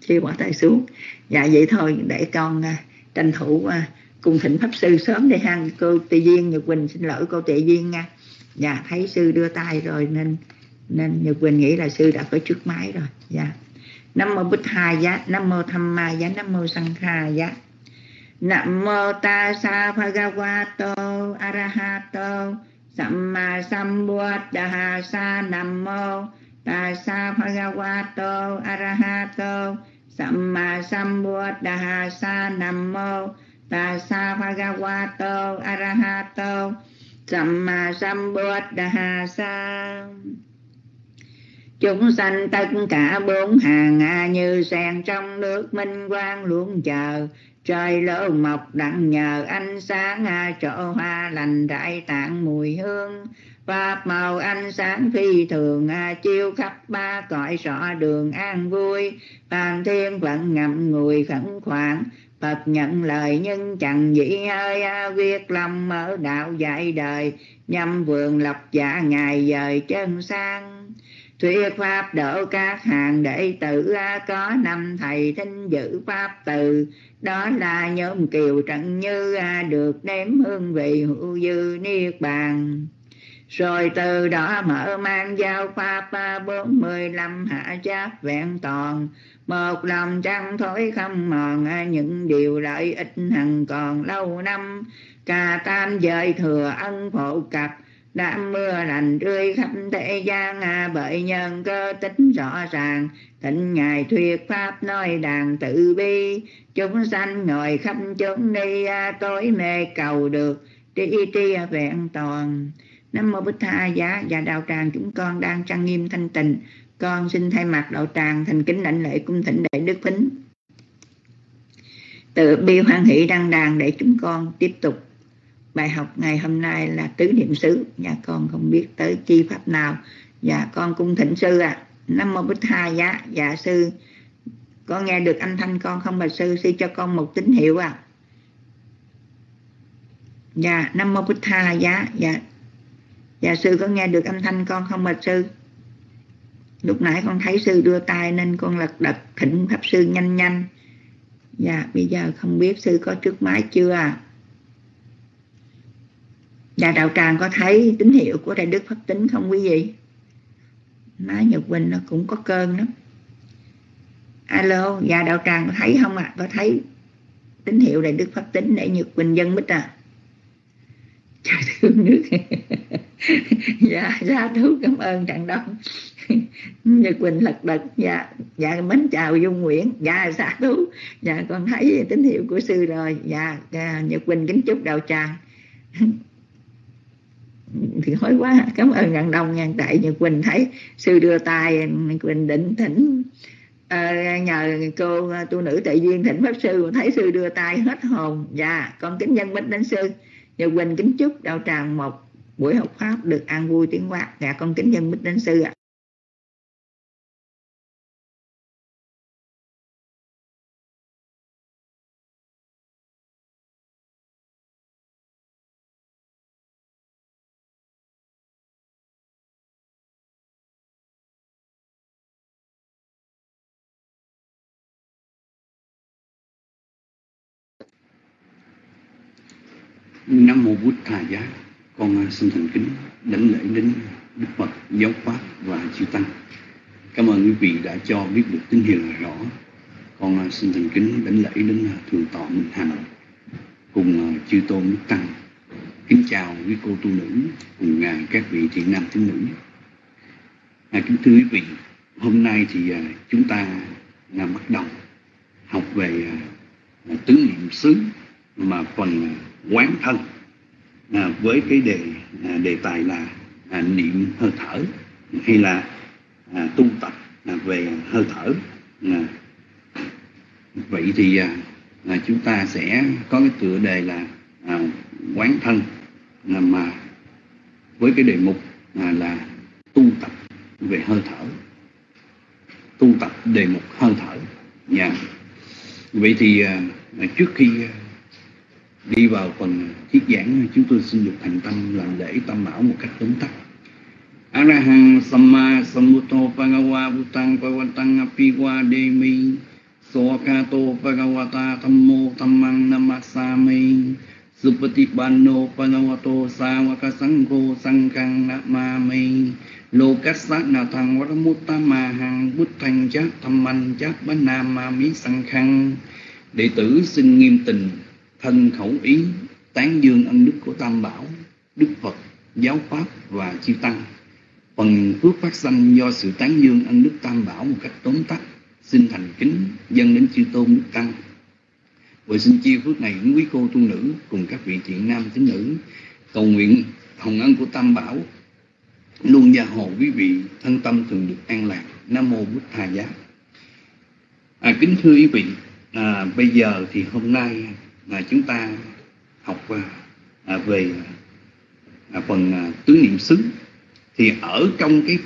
Sư bỏ tay xuống. Dạ vậy thôi, để con tranh thủ cung thỉnh pháp sư sớm đi ha. Cô Tị Duyên, Nhật Quỳnh xin lỗi cô Tị Duyên nha. Dạ thấy sư đưa tay rồi nên Nhật Quỳnh nghĩ là sư đã có trước máy rồi. Dạ. Nam mô Bích Hà Giá, Nam mô Tham Ma Giá, Nam mô Sang Kha Giá. Nam mô Tassa Bhagavato Arahato Samma Sambuddhassa. Nam mô Tassa Bhagavato Arahato Samma Sambuddhassa. Nam mô Tassa Bhagavato Arahato Samma Sambuddhassa. Chúng sanh tất cả bốn hàng như sen trong nước minh quang luôn chờ. Trời lỡ mọc đặng nhờ ánh sáng trổ hoa lành rải tạng mùi hương. Pháp màu ánh sáng phi thường chiếu khắp ba cõi rõ đường an vui. Phàm thiên vẫn ngậm ngùi khẩn khoản. Phật nhận lời nhưng chẳng dĩ hơi viết lòng mở đạo dạy đời. Nhâm vườn lập giả ngài dời chân sang. Thuyết pháp độ các hàng đệ tử có 5 thầy thinh giữ pháp từ. Đó là nhóm Kiều Trần Như được nếm hương vị hữu dư niết bàn. Rồi từ đó mở mang giao pháp 45 hạ cháp vẹn toàn. Một lòng trăng thối không mòn những điều lợi ích hằng còn lâu năm. Ca tam giới thừa ân phổ cập. Đám mưa lành rơi khắp thế gian bởi nhân cơ tính rõ ràng. Thịnh ngài thuyết pháp nói đàn tự bi. Chúng sanh ngồi khắp chốn đi tối mê cầu được tri vẹn toàn. Nam mô Bích Tha Giá. Và đạo tràng chúng con đang trang nghiêm thanh tịnh. Con xin thay mặt đạo tràng thành kính lãnh lễ cung thỉnh Đại Đức Phính từ bi hoan hỷ đăng đàn để chúng con tiếp tục. Bài học ngày hôm nay là tứ niệm xứ. Và con không biết tới chi pháp nào. Và con cung thỉnh sư Nam mô Bích Tha Giá. Dạ sư, con nghe được âm thanh con không bạch sư? Sư cho con một tín hiệu Dạ Nam mô Bích Tha Giá. Dạ sư có nghe được âm thanh con không bạch sư? Lúc nãy con thấy sư đưa tay nên con lật đật thỉnh pháp sư nhanh. Dạ bây giờ không biết sư có trước máy chưa Dạ đạo tràng có thấy tín hiệu của Đại Đức Pháp Tính không quý vị? Nói Nhật Quỳnh nó cũng có cơn lắm. Alo, dạ đạo tràng có thấy không Có thấy tín hiệu Đại Đức Pháp Tính để Nhật Quỳnh dân mít Trời thương nước. Dạ ra thú cảm ơn Tràng Đông. Nhật Quỳnh lật đật. Dạ mến chào Dung Nguyễn. Dạ xa thú. Dạ con thấy tín hiệu của sư rồi. Dạ Nhật Quỳnh kính chúc đạo tràng. Thì hối quá, cảm ơn Tràng Đông nha. Tại Nhật Quỳnh thấy sư đưa tay, Nhật Quỳnh định thỉnh nhờ cô tu nữ Tệ Duyên thỉnh pháp sư, thấy sư đưa tay hết hồn. Dạ con kính dân bích đến sư. Nhật Quỳnh kính chúc đạo tràng một buổi học pháp được an vui tiến hóa. Dạ con kính dân bích đến sư Nam mô Bụt Thà Giá. Con xin thành kính đảnh lễ đến Đức Phật, Giáo Pháp và chư Tăng. Cảm ơn quý vị đã cho biết được tín hiệu rõ. Con xin thành kính đảnh lễ đến Thượng tọa Minh Hằng cùng chư tôn Đức Tăng. Kính chào quý cô tu nữ cùng các vị thiện nam tín nữ. Kính thưa quý vị, hôm nay thì chúng ta bắt đầu học về tứ niệm xứ mà phần quán thân với cái đề tài là niệm hơi thở hay là tu tập về hơi thở. Vậy thì chúng ta sẽ có cái tựa đề là quán thân, mà với cái đề mục là tu tập về hơi thở, tu tập đề mục hơi thở. Vậy thì trước khi đi vào phần thuyết giảng, chúng tôi xin được thành tâm làm lễ tam bảo một cách tóm tắt. Arahang Samma Sambuddho Bhagava Bhutang Bhagavantang Apiwa Demi Sokato Bhagavata Thammo Thammang Namasami Supatipanno Bhagavato Sāvaka Saṅkho Saṅghang Namami Lokassa Nathang Varamuttamahang Buddhaṃ Chát Dhammam Chát Banamami Saṅghang. Đệ tử xin nghiêm tình thân khẩu ý tán dương ân đức của Tam Bảo, Đức Phật, Giáo Pháp và chư Tăng. Phần phước phát sanh do sự tán dương ân đức Tam Bảo một cách tóm tắt, xin thành kính dâng đến chư tôn Đức Tăng. Và xin chia phước này đến quý cô tu nữ cùng các vị thiện nam tín nữ, cầu nguyện hồng ân của Tam Bảo luôn gia hộ quý vị thân tâm thường được an lạc. Nam mô Bụt Thà Giá. Kính thưa quý vị, bây giờ thì hôm nay chúng ta học về phần tứ niệm xứ. Thì ở trong cái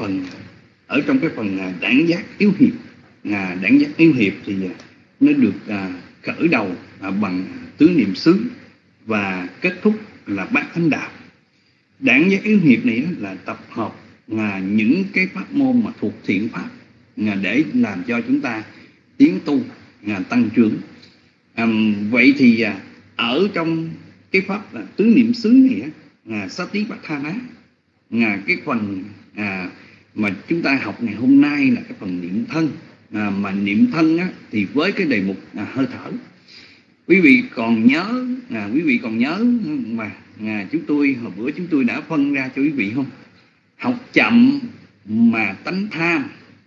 phần đẳng giác yếu hiệp, đẳng giác yếu hiệp thì nó được khởi đầu bằng tứ niệm xứ và kết thúc là bát thánh đạo. Đẳng giác yếu hiệp này là tập hợp những cái pháp môn mà thuộc thiện pháp để làm cho chúng ta tiến tu tăng trưởng. Vậy thì ở trong cái pháp tứ niệm xứ này Satipatthana, cái phần mà chúng ta học ngày hôm nay là cái phần niệm thân. Mà niệm thân thì với cái đề mục hơi thở, quý vị còn nhớ mà hồi bữa chúng tôi đã phân ra cho quý vị không? Học chậm mà tánh tham,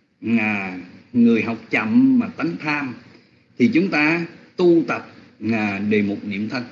người học chậm mà tánh tham thì chúng ta tu tập đề mục niệm thân.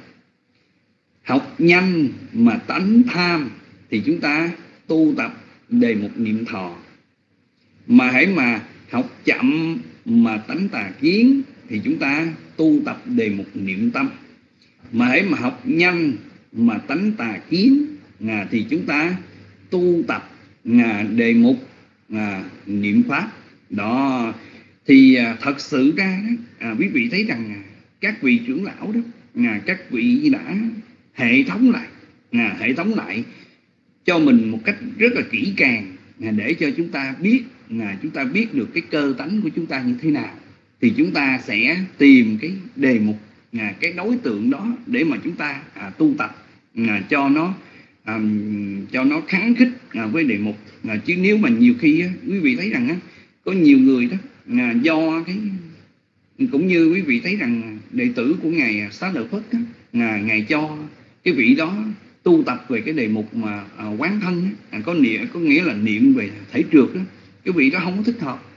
Học nhanh mà tánh tham thì chúng ta tu tập đề mục niệm thọ. Mà hãy mà học chậm mà tánh tà kiến thì chúng ta tu tập đề mục niệm tâm. Mà hãy mà học nhanh mà tánh tà kiến thì chúng ta tu tập đề mục niệm pháp. Đó thì thật sự ra đó, quý vị thấy rằng các vị trưởng lão đó, các vị đã hệ thống lại cho mình một cách rất là kỹ càng để cho chúng ta biết được cái cơ tánh của chúng ta như thế nào. Thì chúng ta sẽ tìm cái đề mục, cái đối tượng đó để mà chúng ta tu tập cho nó kháng khích với đề mục. Chứ nếu mà nhiều khi quý vị thấy rằng có nhiều người đó do cái, cũng như quý vị thấy rằng đệ tử của ngài Xá Lợi Phất đó, ngài cho cái vị đó tu tập về cái đề mục mà quán thân có nghĩa là niệm về thể trượt đó. Cái vị đó không có thích hợp,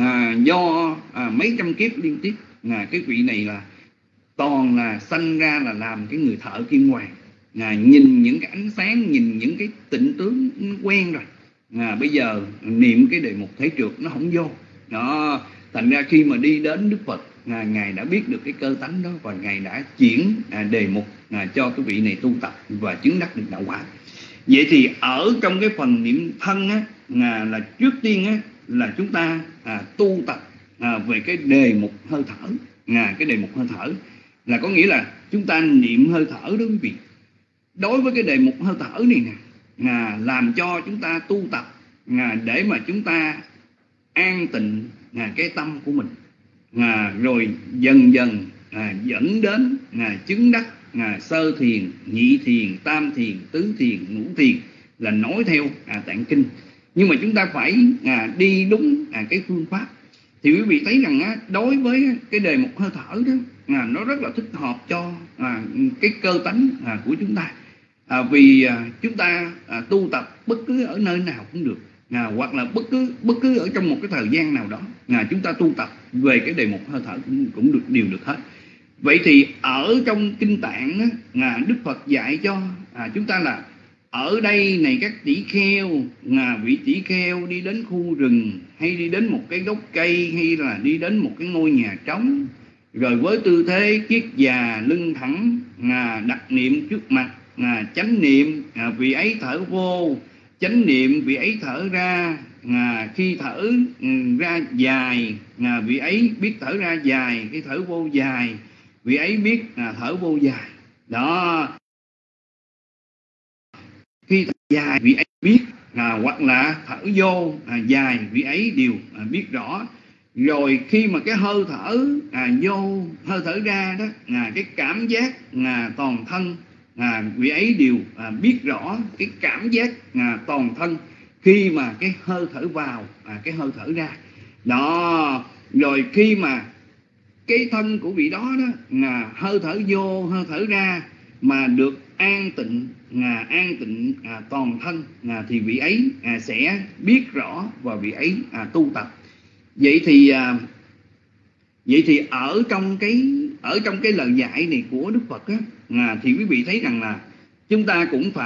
do mấy trăm kiếp liên tiếp cái vị này là toàn là sanh ra là làm cái người thợ kim hoàng, nhìn những cái ánh sáng, nhìn những cái tịnh tướng quen rồi, bây giờ niệm cái đề mục thể trượt nó không vô đó. Thành ra khi mà đi đến Đức Phật, ngài đã biết được cái cơ tánh đó và ngài đã chuyển đề mục cho cái vị này tu tập và chứng đắc được đạo quả. Vậy thì ở trong cái phần niệm thân là trước tiên là chúng ta tu tập về cái đề mục hơi thở. Cái đề mục hơi thở là có nghĩa là chúng ta niệm hơi thở đó quý vị. Đối với cái đề mục hơi thở này nè, làm cho chúng ta tu tập để mà chúng ta an tịnh cái tâm của mình, rồi dần dần dẫn đến chứng đắc sơ thiền, nhị thiền, tam thiền, tứ thiền, ngũ thiền, là nói theo tạng kinh. Nhưng mà chúng ta phải đi đúng cái phương pháp. Thì quý vị thấy rằng đối với cái đề mục hơi thở đó, nó rất là thích hợp cho cái cơ tánh của chúng ta. Vì chúng ta tu tập bất cứ ở nơi nào cũng được, hoặc là bất cứ ở trong một cái thời gian nào đó, chúng ta tu tập về cái đề mục hơi thở cũng đều được hết. Vậy thì ở trong kinh Tạng Đức Phật dạy cho chúng ta là ở đây này các tỷ kheo, vị tỷ kheo đi đến khu rừng, hay đi đến một cái gốc cây, hay là đi đến một cái ngôi nhà trống, rồi với tư thế kiết già lưng thẳng, đặt niệm trước mặt, chánh niệm vị ấy thở vô, chánh niệm vị ấy thở ra. Khi thở ra dài, vị ấy biết thở ra dài, cái thở vô dài, vị ấy biết thở vô dài. Đó, khi thở dài vị ấy biết, hoặc là thở vô dài vị ấy đều biết rõ. Rồi khi mà cái hơi thở vô, hơi thở ra đó, cái cảm giác toàn thân vị ấy đều biết rõ cái cảm giác toàn thân khi mà cái hơi thở vào, cái hơi thở ra đó. Rồi khi mà cái thân của vị đó hơi thở vô, hơi thở ra mà được an tịnh, toàn thân, thì vị ấy sẽ biết rõ và vị ấy tu tập. Vậy thì ở trong cái lời dạy này của Đức Phật thì quý vị thấy rằng là chúng ta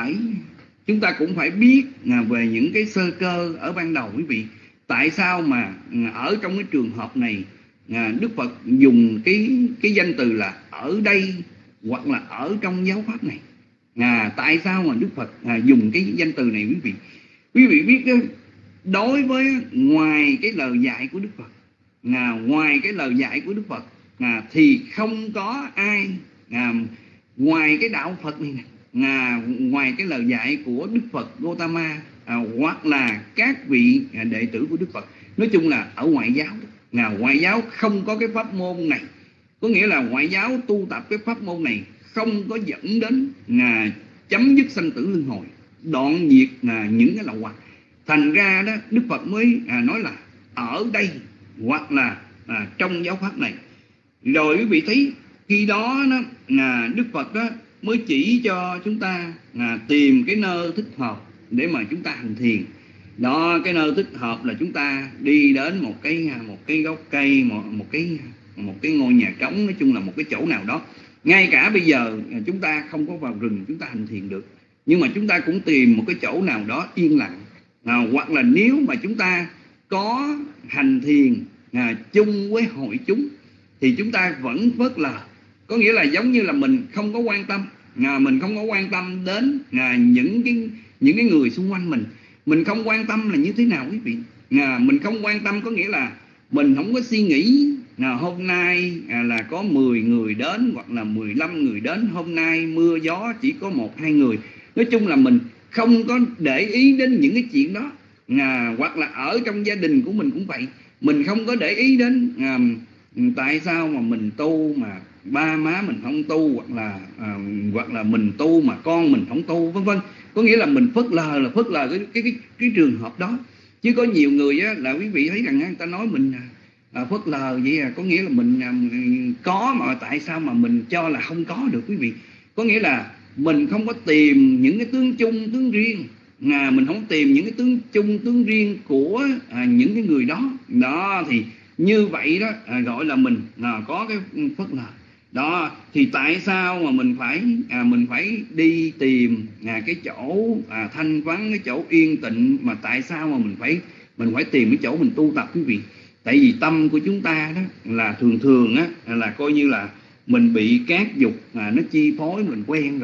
cũng phải biết về những cái sơ cơ ở ban đầu. Quý vị, tại sao mà ở trong cái trường hợp này Đức Phật dùng cái danh từ là ở đây hoặc là ở trong giáo pháp này? Tại sao mà Đức Phật dùng cái danh từ này? Quý vị biết đó, đối với ngoài cái lời dạy của Đức Phật, ngoài cái lời dạy của Đức Phật thì không có ai ngoài cái đạo Phật này, ngoài cái lời dạy của Đức Phật Gautama hoặc là các vị đệ tử của Đức Phật, nói chung là ở ngoại giáo ngoại giáo không có cái pháp môn này. Có nghĩa là ngoại giáo tu tập cái pháp môn này không có dẫn đến chấm dứt sanh tử luân hồi, đoạn diệt những cái lậu hoặc. Thành ra đó Đức Phật mới nói là ở đây hoặc là trong giáo pháp này. Rồi quý vị thấy khi đó Đức Phật đó mới chỉ cho chúng ta tìm cái nơi thích hợp để mà chúng ta hành thiền. Đó, cái nơi thích hợp là chúng ta đi đến một cái gốc cây, một cái ngôi nhà trống, nói chung là một cái chỗ nào đó. Ngay cả bây giờ chúng ta không có vào rừng chúng ta hành thiền được, nhưng mà chúng ta cũng tìm một cái chỗ nào đó yên lặng. Hoặc là nếu mà chúng ta có hành thiền chung với hội chúng thì chúng ta vẫn phớt lờ. Có nghĩa là giống như là mình không có quan tâm, đến những cái người xung quanh mình. Mình không quan tâm là như thế nào quý vị? Mình không quan tâm có nghĩa là mình không có suy nghĩ hôm nay là có 10 người đến hoặc là 15 người đến, hôm nay mưa gió chỉ có 1-2 người. Nói chung là mình không có để ý đến những cái chuyện đó. Hoặc là ở trong gia đình của mình cũng vậy, mình không có để ý đến tại sao mà mình tu mà ba má mình không tu, hoặc là mình tu mà con mình không tu, vân vân. Có nghĩa là mình phớt lờ cái trường hợp đó. Chứ có nhiều người là quý vị thấy rằng người ta nói mình phớt lờ vậy có nghĩa là mình có mà tại sao mà mình cho là không có được quý vị? Có nghĩa là mình không có tìm những cái tướng chung tướng riêng, mình không tìm những cái tướng chung tướng riêng của những cái người đó. Đó thì như vậy đó gọi là mình có cái phớt lờ. Đó thì tại sao mà mình phải đi tìm cái chỗ thanh vắng, cái chỗ yên tịnh, mà tại sao mà mình phải tìm cái chỗ mình tu tập quý vị? Tại vì tâm của chúng ta đó là thường là coi như là mình bị các dục nó chi phối, mình quen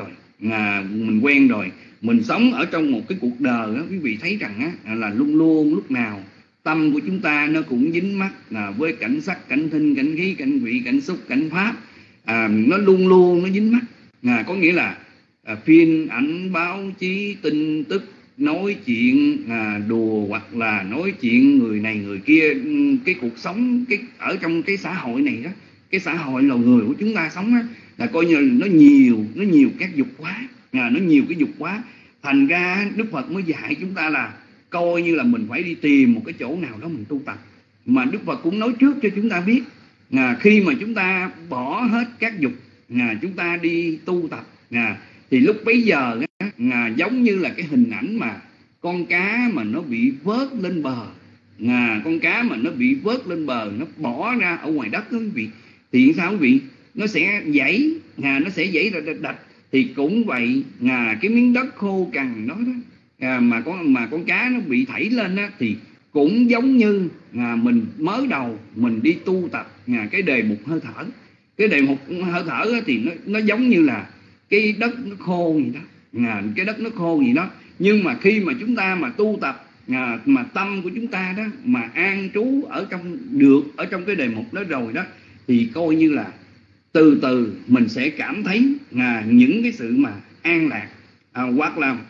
rồi. Mình sống ở trong một cái cuộc đời đó, quý vị thấy rằng là luôn luôn lúc nào tâm của chúng ta nó cũng dính mắc với cảnh sắc, cảnh thinh, cảnh khí, cảnh vị, cảnh xúc, cảnh pháp. Nó luôn luôn nó dính mắt. Có nghĩa là phim ảnh, báo chí, tin tức, nói chuyện đùa hoặc là nói chuyện người này người kia. Cái cuộc sống ở trong cái xã hội này đó, cái xã hội loài người của chúng ta sống đó, là coi như là nó nhiều các dục quá, nó nhiều cái dục quá. Thành ra Đức Phật mới dạy chúng ta là coi như là mình phải đi tìm một cái chỗ nào đó mình tu tập. Mà Đức Phật cũng nói trước cho chúng ta biết, khi mà chúng ta bỏ hết các dục, chúng ta đi tu tập, thì lúc bấy giờ giống như là cái hình ảnh mà con cá mà nó bị vớt lên bờ, con cá mà nó bị vớt lên bờ, nó bỏ ra ở ngoài đất đó quý vị, thì sao quý vị? Nó sẽ dãy, ra đạch. Thì cũng vậy, cái miếng đất khô cằn đó, mà con cá nó bị thảy lên đó, thì cũng giống như mình mới đầu mình đi tu tập cái đề mục hơi thở. Cái đề mục hơi thở thì nó giống như là cái đất nó khô gì đó, cái đất nó khô gì đó. Nhưng mà khi mà chúng ta mà tu tập, mà tâm của chúng ta đó mà an trú ở trong cái đề mục đó rồi đó, thì coi như là từ từ mình sẽ cảm thấy những cái sự mà an lạc.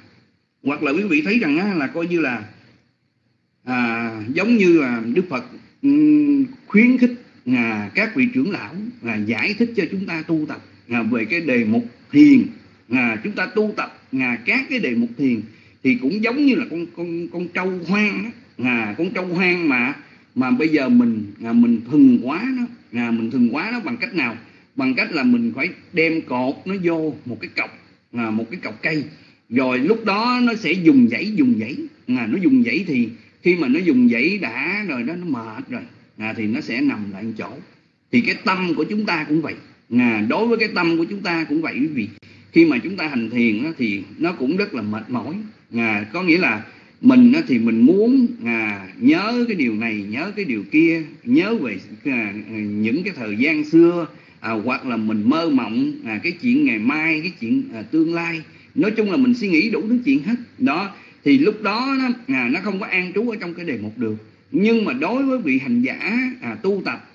Hoặc là quý vị thấy rằng là coi như là giống như là Đức Phật khuyến khích các vị trưởng lão giải thích cho chúng ta tu tập về cái đề mục thiền. Chúng ta tu tập các cái đề mục thiền thì cũng giống như là con trâu hoang đó. Con trâu hoang mà bây giờ mình thuần hóa nó, mình thuần hóa nó bằng cách nào? Bằng cách là mình phải đem cột nó vô một cái cọc cây, rồi lúc đó nó sẽ dùng dãy. Nó dùng dãy thì khi mà nó dùng dãy đã rồi đó, nó mệt rồi thì nó sẽ nằm lại một chỗ. Thì cái tâm của chúng ta cũng vậy. Đối với cái tâm của chúng ta cũng vậy quý vị. Khi mà chúng ta hành thiền thì nó cũng rất là mệt mỏi. Có nghĩa là mình thì mình muốn nhớ cái điều này, nhớ cái điều kia, nhớ về những cái thời gian xưa, hoặc là mình mơ mộng cái chuyện ngày mai, cái chuyện tương lai. Nói chung là mình suy nghĩ đủ thứ chuyện hết đó. Thì lúc đó nó không có an trú ở trong cái đề mục được. Nhưng mà đối với vị hành giả tu tập,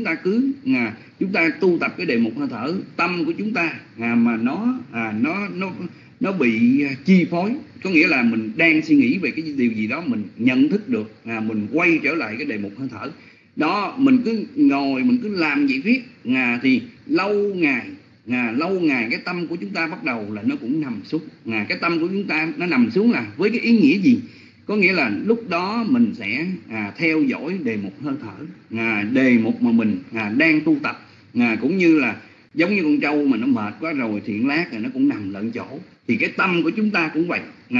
chúng ta tu tập cái đề mục hơi thở, tâm của chúng ta mà nó bị chi phối, có nghĩa là mình đang suy nghĩ về cái điều gì đó, mình nhận thức được, mình quay trở lại cái đề mục hơi thở đó, mình cứ ngồi, mình cứ làm vậy viết thì lâu ngày cái tâm của chúng ta bắt đầu là nó cũng nằm xuống. Cái tâm của chúng ta nó nằm xuống là với cái ý nghĩa gì? Có nghĩa là lúc đó mình sẽ theo dõi đề mục hơi thở, đề mục mà mình đang tu tập, cũng như là giống như con trâu mà nó mệt quá rồi thì lát rồi nó cũng nằm lận chỗ. Thì cái tâm của chúng ta cũng vậy,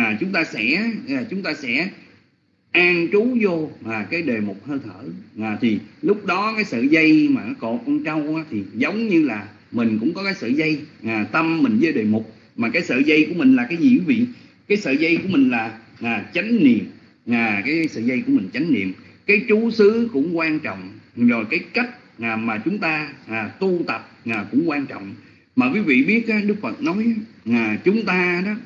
chúng ta sẽ an trú vô cái đề mục hơi thở. Thì lúc đó cái sợi dây mà nó cột con trâu thì giống như là mình cũng có cái sợi dây, tâm mình với đề mục. Mà cái sợi dây của mình là cái gì quý vị? Cái sợi dây của mình là chánh niệm. Cái sợi dây của mình chánh niệm. Cái trú xứ cũng quan trọng, rồi cái cách mà chúng ta tu tập cũng quan trọng. Mà quý vị biết Đức Phật nói chúng ta đó,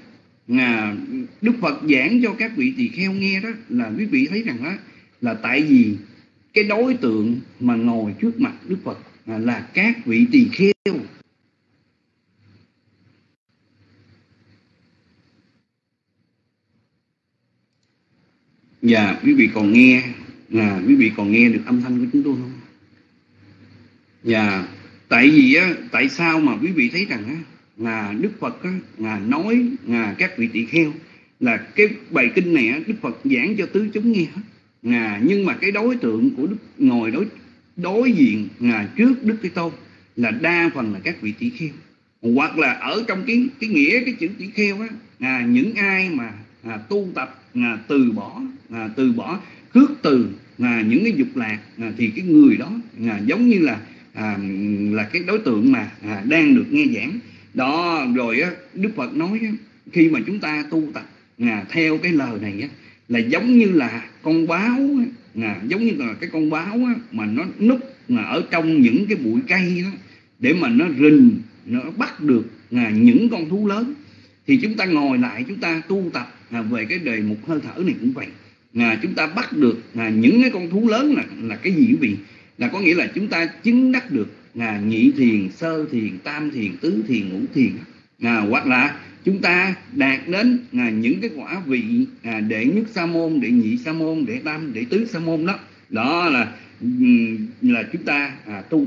Đức Phật giảng cho các vị tỳ kheo nghe đó, là quý vị thấy rằng đó là tại vì cái đối tượng mà ngồi trước mặt Đức Phật là các vị tỳ kheo. Và quý vị còn nghe được âm thanh của chúng tôi không? Và tại vì tại sao mà quý vị thấy rằng là Đức Phật nói các vị tỳ kheo là cái bài kinh này Đức Phật giảng cho tứ chúng nghe hết. Nhưng mà cái đối tượng của Đức ngồi đối diện trước Đức Thế Tôn là đa phần là các vị tỳ kheo. Hoặc là ở trong cái nghĩa cái chữ tỳ kheo những ai mà tu tập từ bỏ khước từ những cái dục lạc thì cái người đó giống như là cái đối tượng mà đang được nghe giảng đó. Rồi Đức Phật nói khi mà chúng ta tu tập theo cái lời này là giống như là con báo, giống như là cái con báo mà nó núp ở trong những cái bụi cây đó, để mà nó rình, nó bắt được những con thú lớn. Thì chúng ta ngồi lại, chúng ta tu tập về cái đề mục hơi thở này cũng vậy. Chúng ta bắt được những cái con thú lớn là cái gì quý vị? Là có nghĩa là chúng ta chứng đắc được nhị thiền, sơ thiền, tam thiền, tứ thiền, ngũ thiền. Hoặc là chúng ta đạt đến những cái quả vị đệ nhất sa môn, đệ nhị sa môn, đệ tam, đệ tứ sa môn đó. Đó là chúng ta tu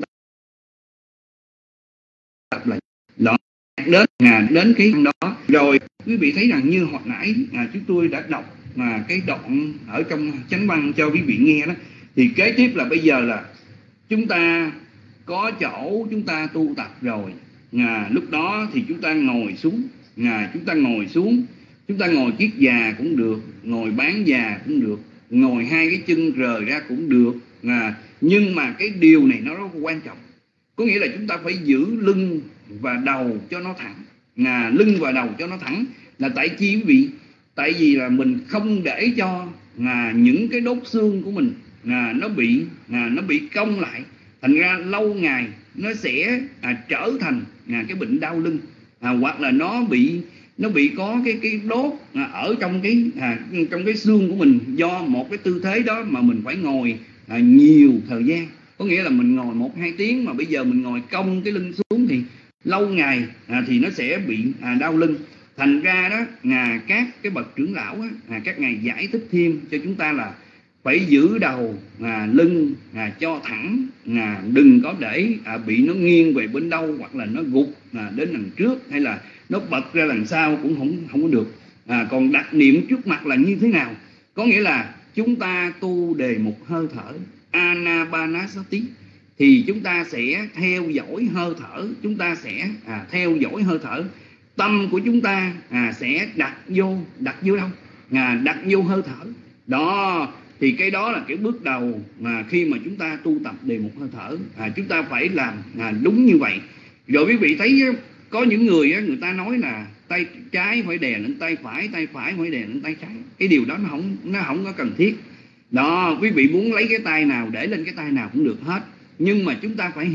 tập là đó, đến cái đó. Rồi quý vị thấy rằng như hồi nãy chúng tôi đã đọc cái đoạn ở trong chánh văn cho quý vị nghe đó. Thì kế tiếp là bây giờ là chúng ta có chỗ chúng ta tu tập rồi, lúc đó thì chúng ta ngồi xuống, chúng ta ngồi kiết già cũng được, ngồi bán già cũng được, ngồi hai cái chân rời ra cũng được. Nhưng mà cái điều này nó rất quan trọng, có nghĩa là chúng ta phải giữ lưng và đầu cho nó thẳng. Lưng và đầu cho nó thẳng là tại chi quý vị? Tại vì là mình không để cho những cái đốt xương của mình nó bị cong lại, thành ra lâu ngày nó sẽ trở thành cái bệnh đau lưng, hoặc là nó bị có cái đốt ở trong cái xương của mình do một cái tư thế đó mà mình phải ngồi nhiều thời gian. Có nghĩa là mình ngồi 1-2 tiếng mà bây giờ mình ngồi cong cái lưng xuống thì lâu ngày thì nó sẽ bị đau lưng. Thành ra đó các cái bậc trưởng lão các ngài giải thích thêm cho chúng ta là phải giữ đầu lưng cho thẳng, đừng có để bị nó nghiêng về bên đâu, hoặc là nó gục đến đằng trước, hay là nó bật ra đằng sau cũng không có được. Còn đặt niệm trước mặt là như thế nào? Có nghĩa là chúng ta tu đề một hơi thở Anapanasati, thì chúng ta sẽ theo dõi hơi thở, chúng ta sẽ theo dõi hơi thở. Tâm của chúng ta sẽ đặt vô đâu? Đặt vô hơi thở. Đó, thì cái đó là cái bước đầu mà khi mà chúng ta tu tập đề một hơi thở, chúng ta phải làm đúng như vậy. Rồi quý vị thấy có những người người ta nói là tay trái phải đè lên tay phải phải đè lên tay trái. Cái điều đó nó không có cần thiết. Đó, quý vị muốn lấy cái tay nào để lên cái tay nào cũng được hết. Nhưng mà chúng ta phải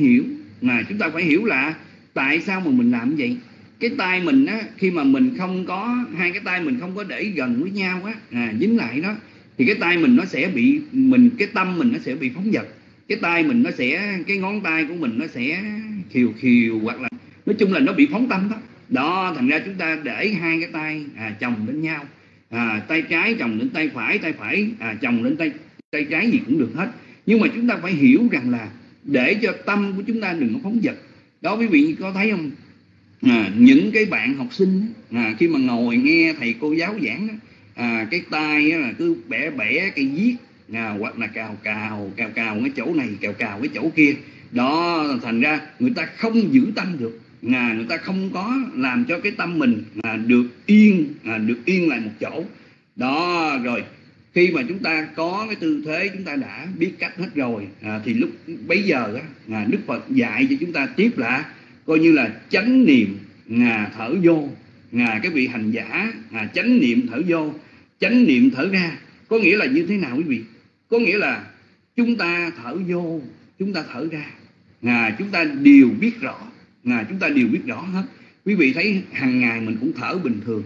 hiểu là tại sao mà mình làm vậy. Cái tay mình khi mà mình không có, hai cái tay mình không có để gần với nhau dính lại đó, thì cái tay mình nó sẽ bị, cái tâm mình nó sẽ bị phóng dật. Cái tay mình nó sẽ, cái ngón tay của mình nó sẽ khiều, hoặc là nói chung là nó bị phóng tâm đó. Đó, thành ra chúng ta để hai cái tay chồng lên nhau, tay trái chồng lên tay phải chồng lên tay trái gì cũng được hết. Nhưng mà chúng ta phải hiểu rằng là để cho tâm của chúng ta đừng có phóng dật. Đó, quý vị có thấy không? Những cái bạn học sinh khi mà ngồi nghe thầy cô giáo giảng cái tay là cứ bẻ cái viết, hoặc là cào cái chỗ này, cào cái chỗ kia. Đó, thành ra người ta không giữ tâm được, người ta không có làm cho cái tâm mình được yên lại một chỗ. Đó, rồi khi mà chúng ta có cái tư thế, chúng ta đã biết cách hết rồi, thì lúc bấy giờ Đức Phật dạy cho chúng ta tiếp là coi như là chánh niệm thở vô. Cái vị hành giả chánh niệm thở vô, chánh niệm thở ra. Có nghĩa là như thế nào quý vị? Có nghĩa là chúng ta thở vô, chúng ta thở ra, chúng ta đều biết rõ, chúng ta đều biết rõ hết. Quý vị thấy hàng ngày mình cũng thở bình thường,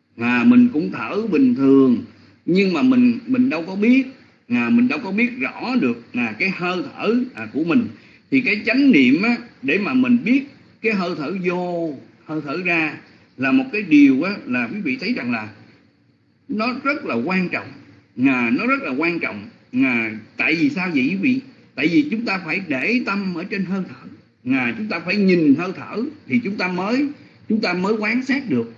nhưng mà mình đâu có biết, mình đâu có biết rõ được cái hơi thở của mình. Thì cái chánh niệm để mà mình biết cái hơi thở vô, hơi thở ra là một cái điều là quý vị thấy rằng là nó rất là quan trọng. Nó rất là quan trọng. Tại vì sao vậy quý vị? Tại vì chúng ta phải để tâm ở trên hơi thở. Chúng ta phải nhìn hơi thở thì chúng ta mới quan sát được.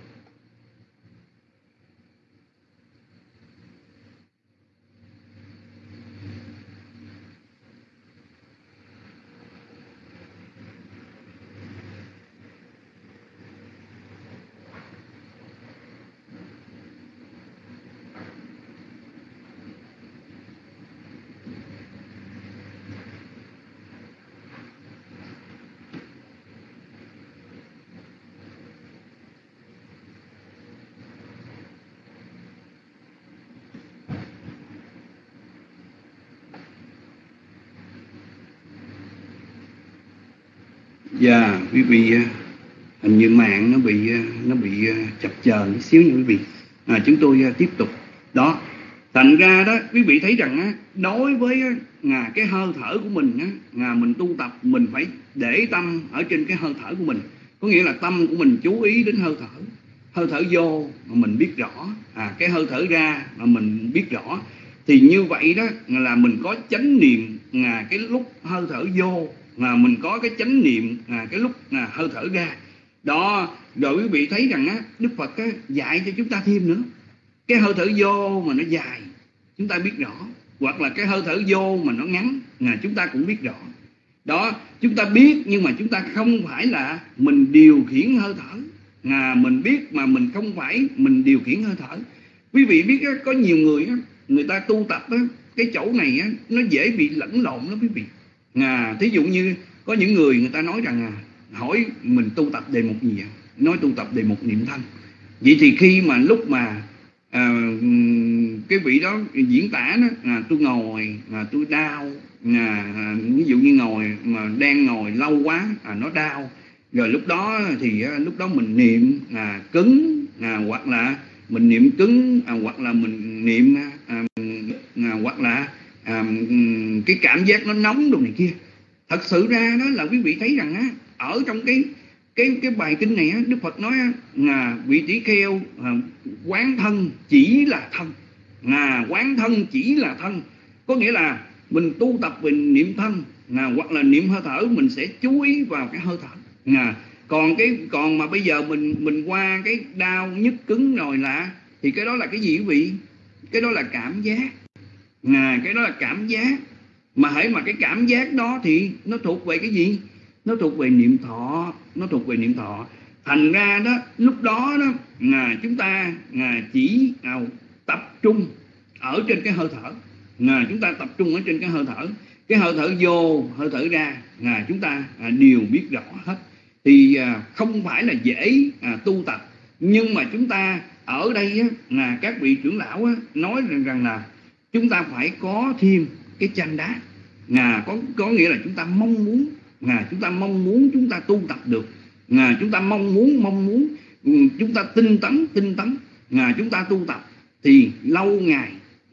Dạ, quý vị, hình như mạng nó bị chập chờn xíu nha quý vị. Chúng tôi tiếp tục. Đó, thành ra đó quý vị thấy rằng đối với cái hơi thở của mình mình tu tập, mình phải để tâm ở trên cái hơi thở của mình. Có nghĩa là tâm của mình chú ý đến hơi thở. Hơi thở vô mà mình biết rõ, cái hơi thở ra mà mình biết rõ. Thì như vậy đó là mình có chánh niệm cái lúc hơi thở vô, mình có cái chánh niệm cái lúc hơi thở ra. Đó, rồi quý vị thấy rằng Đức Phật dạy cho chúng ta thêm nữa. Cái hơi thở vô mà nó dài, chúng ta biết rõ. Hoặc là cái hơi thở vô mà nó ngắn, chúng ta cũng biết rõ. Đó, chúng ta biết nhưng mà chúng ta không phải là mình điều khiển hơi thở. Mình biết mà mình không phải mình điều khiển hơi thở. Quý vị biết có nhiều người người ta tu tập cái chỗ này nó dễ bị lẫn lộn lắm quý vị. Thí dụ như có những người ta nói rằng hỏi mình tu tập đề mục gì vậy? Nói tu tập đề mục niệm thân. Vậy thì khi mà lúc mà cái vị đó diễn tả đó, tôi ngồi tôi đau, ví dụ như ngồi mà đang ngồi lâu quá nó đau, rồi lúc đó thì lúc đó mình niệm cứng, hoặc là mình niệm cứng, hoặc là mình niệm hoặc là cái cảm giác nó nóng đồ này kia. Thật sự ra đó là quý vị thấy rằng ở trong cái bài kinh này Đức Phật nói vị tỷ kheo quán thân chỉ là thân, quán thân chỉ là thân. có nghĩa là mình tu tập về niệm thân hoặc là niệm hơi thở, mình sẽ chú ý vào cái hơi thở. Còn mà bây giờ mình qua cái đau nhức cứng rồi thì cái đó là cái gì quý vị? Cái đó là cảm giác. Cái đó là cảm giác. Mà hãy mà cái cảm giác đó thì nó thuộc về cái gì? Nó thuộc về niệm thọ. Nó thuộc về niệm thọ. Thành ra đó, lúc đó đó chúng ta chỉ tập trung ở trên cái hơi thở. Chúng ta tập trung ở trên cái hơi thở. Cái hơi thở vô, hơi thở ra, chúng ta đều biết rõ hết. Thì không phải là dễ tu tập. Nhưng mà chúng ta ở đây là các vị trưởng lão nói rằng là chúng ta phải có thêm cái chanh đá. Có nghĩa là chúng ta mong muốn, chúng ta tu tập được. Chúng ta mong muốn chúng ta tinh tấn, chúng ta tu tập thì lâu ngày,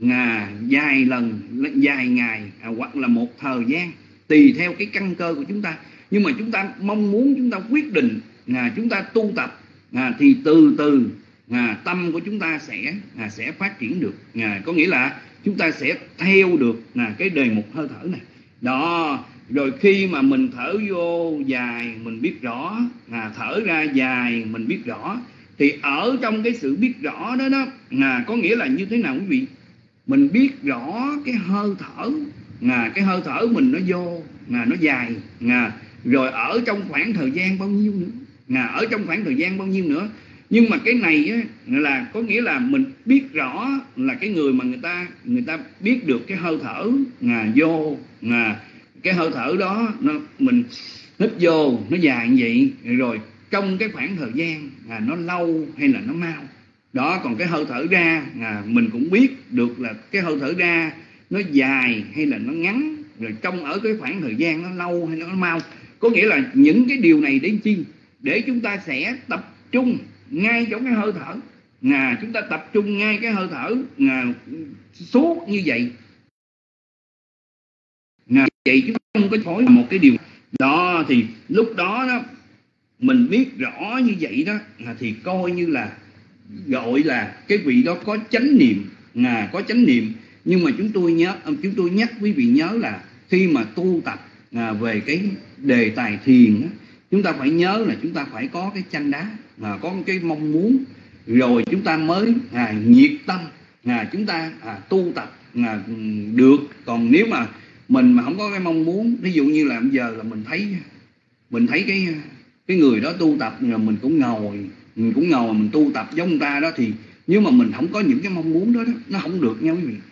vài lần, vài ngày hoặc là một thời gian tùy theo cái căn cơ của chúng ta. Nhưng mà chúng ta mong muốn, chúng ta quyết định chúng ta tu tập thì từ từ tâm của chúng ta sẽ phát triển được. Có nghĩa là chúng ta sẽ theo được cái đề mục hơi thở này đó. Rồi khi mà mình thở vô dài mình biết rõ, thở ra dài mình biết rõ, thì ở trong cái sự biết rõ đó có nghĩa là như thế nào quý vị? Mình biết rõ cái hơi thở, cái hơi thở mình nó vô, nó dài, rồi ở trong khoảng thời gian bao nhiêu nữa, ở trong khoảng thời gian bao nhiêu nữa. Nhưng mà cái này là có nghĩa là mình biết rõ là cái người mà người ta biết được cái hơi thở vô, cái hơi thở đó mình hít vô nó dài như vậy, rồi trong cái khoảng thời gian nó lâu hay là nó mau đó. Còn cái hơi thở ra mình cũng biết được là cái hơi thở ra nó dài hay là nó ngắn, rồi trong ở cái khoảng thời gian nó lâu hay nó mau. Có nghĩa là những cái điều này để chi? Để chúng ta sẽ tập trung ngay trong cái hơi thở. Chúng ta tập trung ngay cái hơi thở suốt như vậy. Vậy chúng ta không có phối một cái điều đó, thì lúc đó mình biết rõ như vậy đó thì coi như là gọi là cái vị đó có chánh niệm, có chánh niệm. Nhưng mà chúng tôi nhắc quý vị nhớ là khi mà tu tập về cái đề tài thiền chúng ta phải nhớ là chúng ta phải có cái chanh đá, có cái mong muốn, rồi chúng ta mới nhiệt tâm chúng ta tu tập được. Còn nếu mà mình mà không có cái mong muốn, ví dụ như là bây giờ là mình thấy cái người đó tu tập, rồi mình cũng ngồi mình tu tập giống người ta đó, thì nếu mà mình không có những cái mong muốn đó nó không được nha quý vị.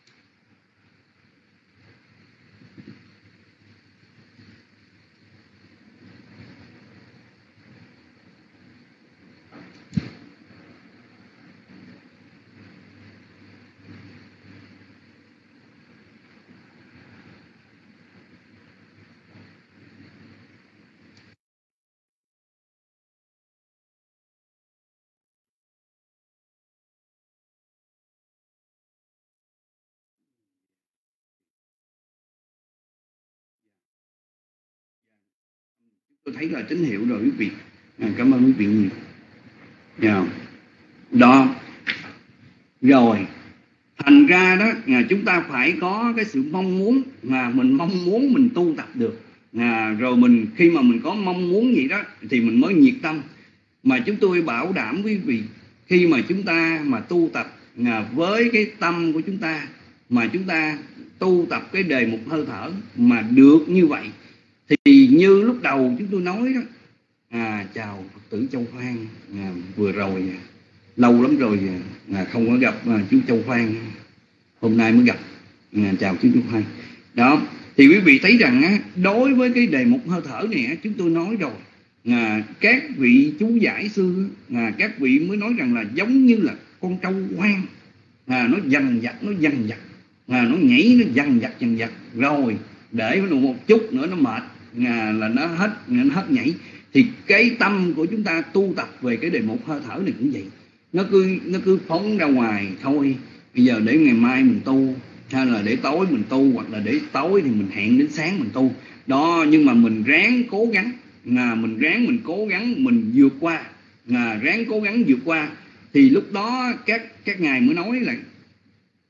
Tôi thấy là tín hiệu rồi quý vị. Cảm ơn quý vị nhiều. Đó. Rồi. Thành ra đó chúng ta phải có cái sự mong muốn, mà mình mong muốn mình tu tập được. Rồi khi mà mình có mong muốn gì đó thì mình mới nhiệt tâm. Mà chúng tôi bảo đảm quý vị, khi mà chúng ta mà tu tập với cái tâm của chúng ta, mà chúng ta tu tập cái đề mục hơi thở mà được như vậy, thì như lúc đầu chúng tôi nói đó, chào Phật tử Châu Phan, vừa rồi lâu lắm rồi không có gặp chú Châu Phan, hôm nay mới gặp. Chào chú Châu Phan. Đó, thì quý vị thấy rằng đối với cái đề mục hơi thở này chúng tôi nói rồi, các vị chú giải xưa, các vị mới nói rằng là giống như là con trâu hoang, nó dằn vặt, nó nhảy, nó dằn vặt, rồi để một chút nữa nó mệt là nó hết nhảy. Thì cái tâm của chúng ta tu tập về cái đề mục hơi thở này cũng vậy, nó cứ phóng ra ngoài thôi. Bây giờ để ngày mai mình tu, hay là để tối mình tu, hoặc là để tối thì mình hẹn đến sáng mình tu đó. Nhưng mà mình ráng cố gắng, mình cố gắng mình vượt qua, ráng cố gắng vượt qua, thì lúc đó các ngài mới nói là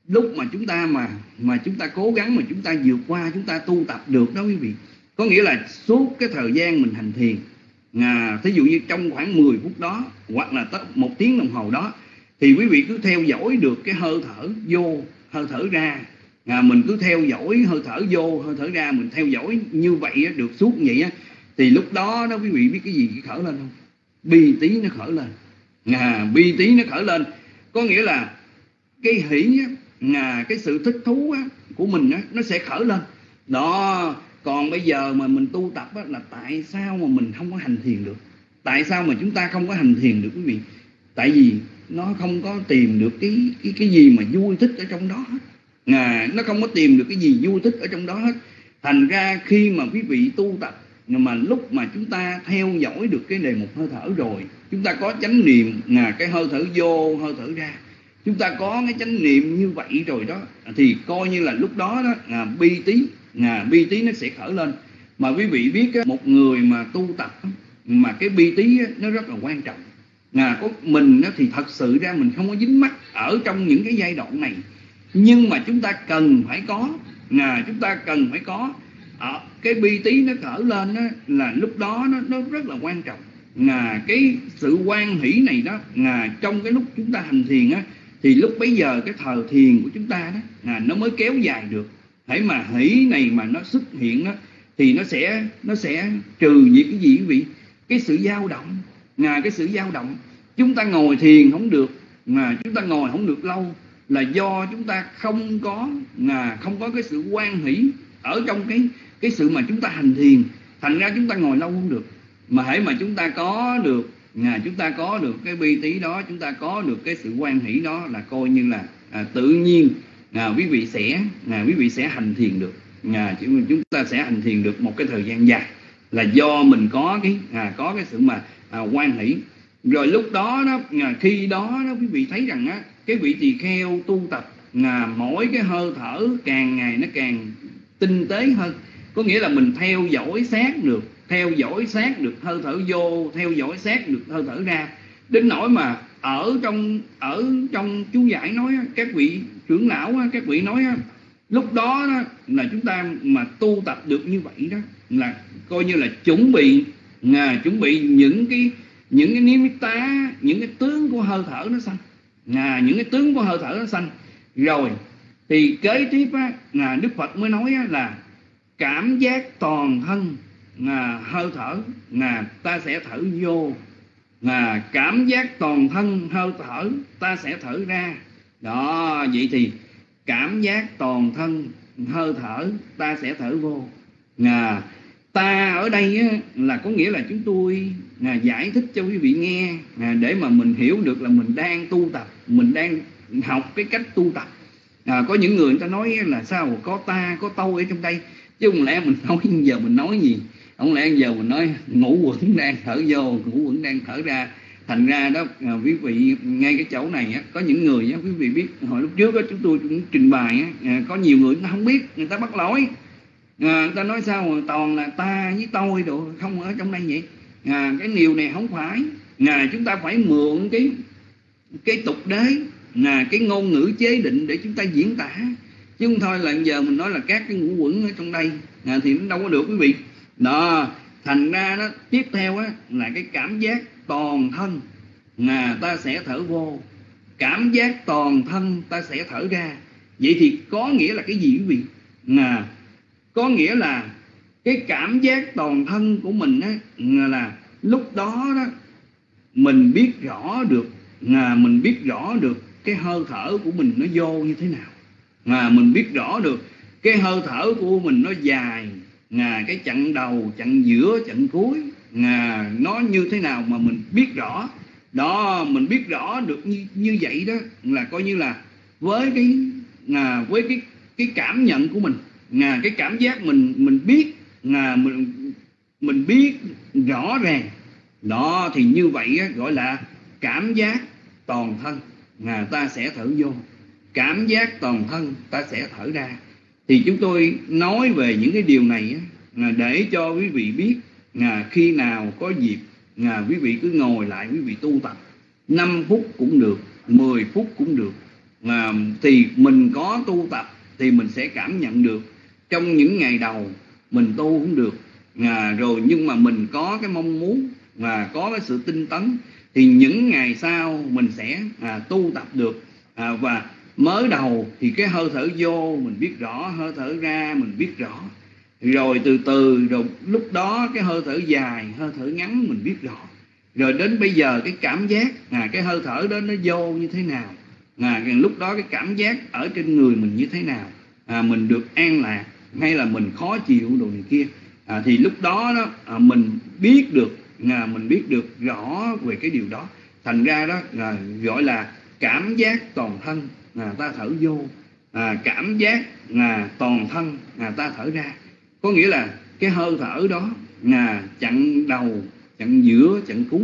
lúc mà chúng ta mà chúng ta cố gắng mà chúng ta vượt qua, chúng ta tu tập được đó quý vị. Có nghĩa là suốt cái thời gian mình hành thiền, thí dụ như trong khoảng 10 phút đó hoặc là 1 tiếng đồng hồ đó, thì quý vị cứ theo dõi được cái hơi thở vô, hơi thở ra. Mình cứ theo dõi hơi thở vô, hơi thở ra, mình theo dõi như vậy được suốt vậy á, thì lúc đó quý vị biết cái gì khởi lên không? Bi tí nó khởi lên. Bi tí nó khởi lên, có nghĩa là cái hỷ á, cái sự thích thú á, của mình á, nó sẽ khởi lên đó. Còn bây giờ mà mình tu tập á, là tại sao mà mình không có hành thiền được? Tại sao mà chúng ta không có hành thiền được quý vị? Tại vì nó không có tìm được cái gì mà vui thích ở trong đó hết. Nó không có tìm được cái gì vui thích ở trong đó hết. Thành ra khi mà quý vị tu tập, mà lúc mà chúng ta theo dõi được cái đề mục hơi thở rồi, chúng ta có chánh niệm cái hơi thở vô, hơi thở ra, chúng ta có cái chánh niệm như vậy rồi đó, thì coi như là lúc đó bi tí nó sẽ khởi lên. Mà quý vị biết một người mà tu tập mà cái bi tí nó rất là quan trọng. Có mình thì thật sự ra mình không có dính mắc ở trong những cái giai đoạn này, nhưng mà chúng ta cần phải có, chúng ta cần phải có cái bi tí nó khởi lên đó, là lúc đó nó rất là quan trọng. Cái sự hoan hỷ này đó, trong cái lúc chúng ta hành thiền á, thì lúc bấy giờ cái thời thiền của chúng ta đó nó mới kéo dài được. Hãy mà hỷ này mà nó xuất hiện đó, thì nó sẽ trừ diệt cái gì quý vị? Cái sự dao động. Cái sự dao động, chúng ta ngồi thiền không được, chúng ta ngồi không được lâu là do chúng ta không có cái sự hoan hỷ ở trong cái sự mà chúng ta hành thiền. Thành ra chúng ta ngồi lâu không được. Mà hãy mà chúng ta có được chúng ta có được cái bi tí đó, chúng ta có được cái sự hoan hỷ đó, là coi như là tự nhiên quý vị sẽ hành thiền được. Chúng ta sẽ hành thiền được một cái thời gian dài, là do mình có cái sự mà hoan hỷ. Rồi lúc đó khi đó quý vị thấy rằng cái vị tỳ kheo tu tập mỗi cái hơi thở càng ngày nó càng tinh tế hơn. Có nghĩa là mình theo dõi sát được hơi thở vô, theo dõi sát được hơi thở ra, đến nỗi mà ở trong chú giải nói, các vị trưởng lão các vị nói lúc đó là chúng ta mà tu tập được như vậy đó, là coi như là chuẩn bị những cái nimitta, những cái tướng của hơi thở nó sanh, những cái tướng của hơi thở nó sanh. Rồi thì kế tiếp Đức Phật mới nói là cảm giác toàn thân hơi thở ta sẽ thở vô, cảm giác toàn thân hơi thở ta sẽ thở ra đó. Vậy thì cảm giác toàn thân hơi thở ta sẽ thở vô. Ta ở đây là có nghĩa là chúng tôi giải thích cho quý vị nghe, để mà mình hiểu được là mình đang tu tập, mình đang học cái cách tu tập. Có những người ta nói là sao có ta có tôi ở trong đây, chứ không lẽ mình nói giờ mình nói gì? Không lẽ giờ mình nói ngũ quẩn đang thở vô, ngũ quẩn đang thở ra. Thành ra đó quý vị, ngay cái chỗ này có những người quý vị biết hồi lúc trước chúng tôi cũng trình bày có nhiều người nó không biết, người ta bắt lỗi, người ta nói sao mà toàn là ta với tôi đồ không ở trong đây vậy. Cái điều này không phải, chúng ta phải mượn cái tục đế, cái ngôn ngữ chế định để chúng ta diễn tả, chứ không thôi là giờ mình nói là các cái ngũ quẩn ở trong đây thì nó đâu có được quý vị đó. Thành ra đó, tiếp theo là cái cảm giác toàn thân ta sẽ thở vô, cảm giác toàn thân ta sẽ thở ra. Vậy thì có nghĩa là cái gì quý vị? Có nghĩa là cái cảm giác toàn thân của mình là lúc đó mình biết rõ được cái hơi thở của mình nó vô như thế nào, mình biết rõ được cái hơi thở của mình nó dài, cái chặng đầu, chặng giữa, chặng cuối nó như thế nào mà mình biết rõ đó. Mình biết rõ được như vậy đó, là coi như là với cái cảm nhận của mình, cái cảm giác mình biết, mình biết rõ ràng đó, thì như vậy gọi là cảm giác toàn thân ta sẽ thở vô, cảm giác toàn thân ta sẽ thở ra. Thì chúng tôi nói về những cái điều này để cho quý vị biết, khi nào có dịp quý vị cứ ngồi lại, quý vị tu tập 5 phút cũng được, 10 phút cũng được, thì mình có tu tập thì mình sẽ cảm nhận được. Trong những ngày đầu mình tu cũng được, rồi nhưng mà mình có cái mong muốn và có cái sự tinh tấn, thì những ngày sau mình sẽ tu tập được. Và mới đầu thì cái hơi thở vô mình biết rõ, hơi thở ra mình biết rõ, rồi từ từ rồi lúc đó cái hơi thở dài, hơi thở ngắn mình biết rõ, rồi đến bây giờ cái cảm giác cái hơi thở đó nó vô như thế nào, lúc đó cái cảm giác ở trên người mình như thế nào, mình được an lạc hay là mình khó chịu đồ này kia, thì lúc đó mình biết được, mình biết được rõ về cái điều đó. Thành ra đó gọi là cảm giác toàn thân ta thở vô, cảm giác toàn thân ta thở ra. Có nghĩa là cái hơi thở đó chặn đầu, chặn giữa, chặn cuối,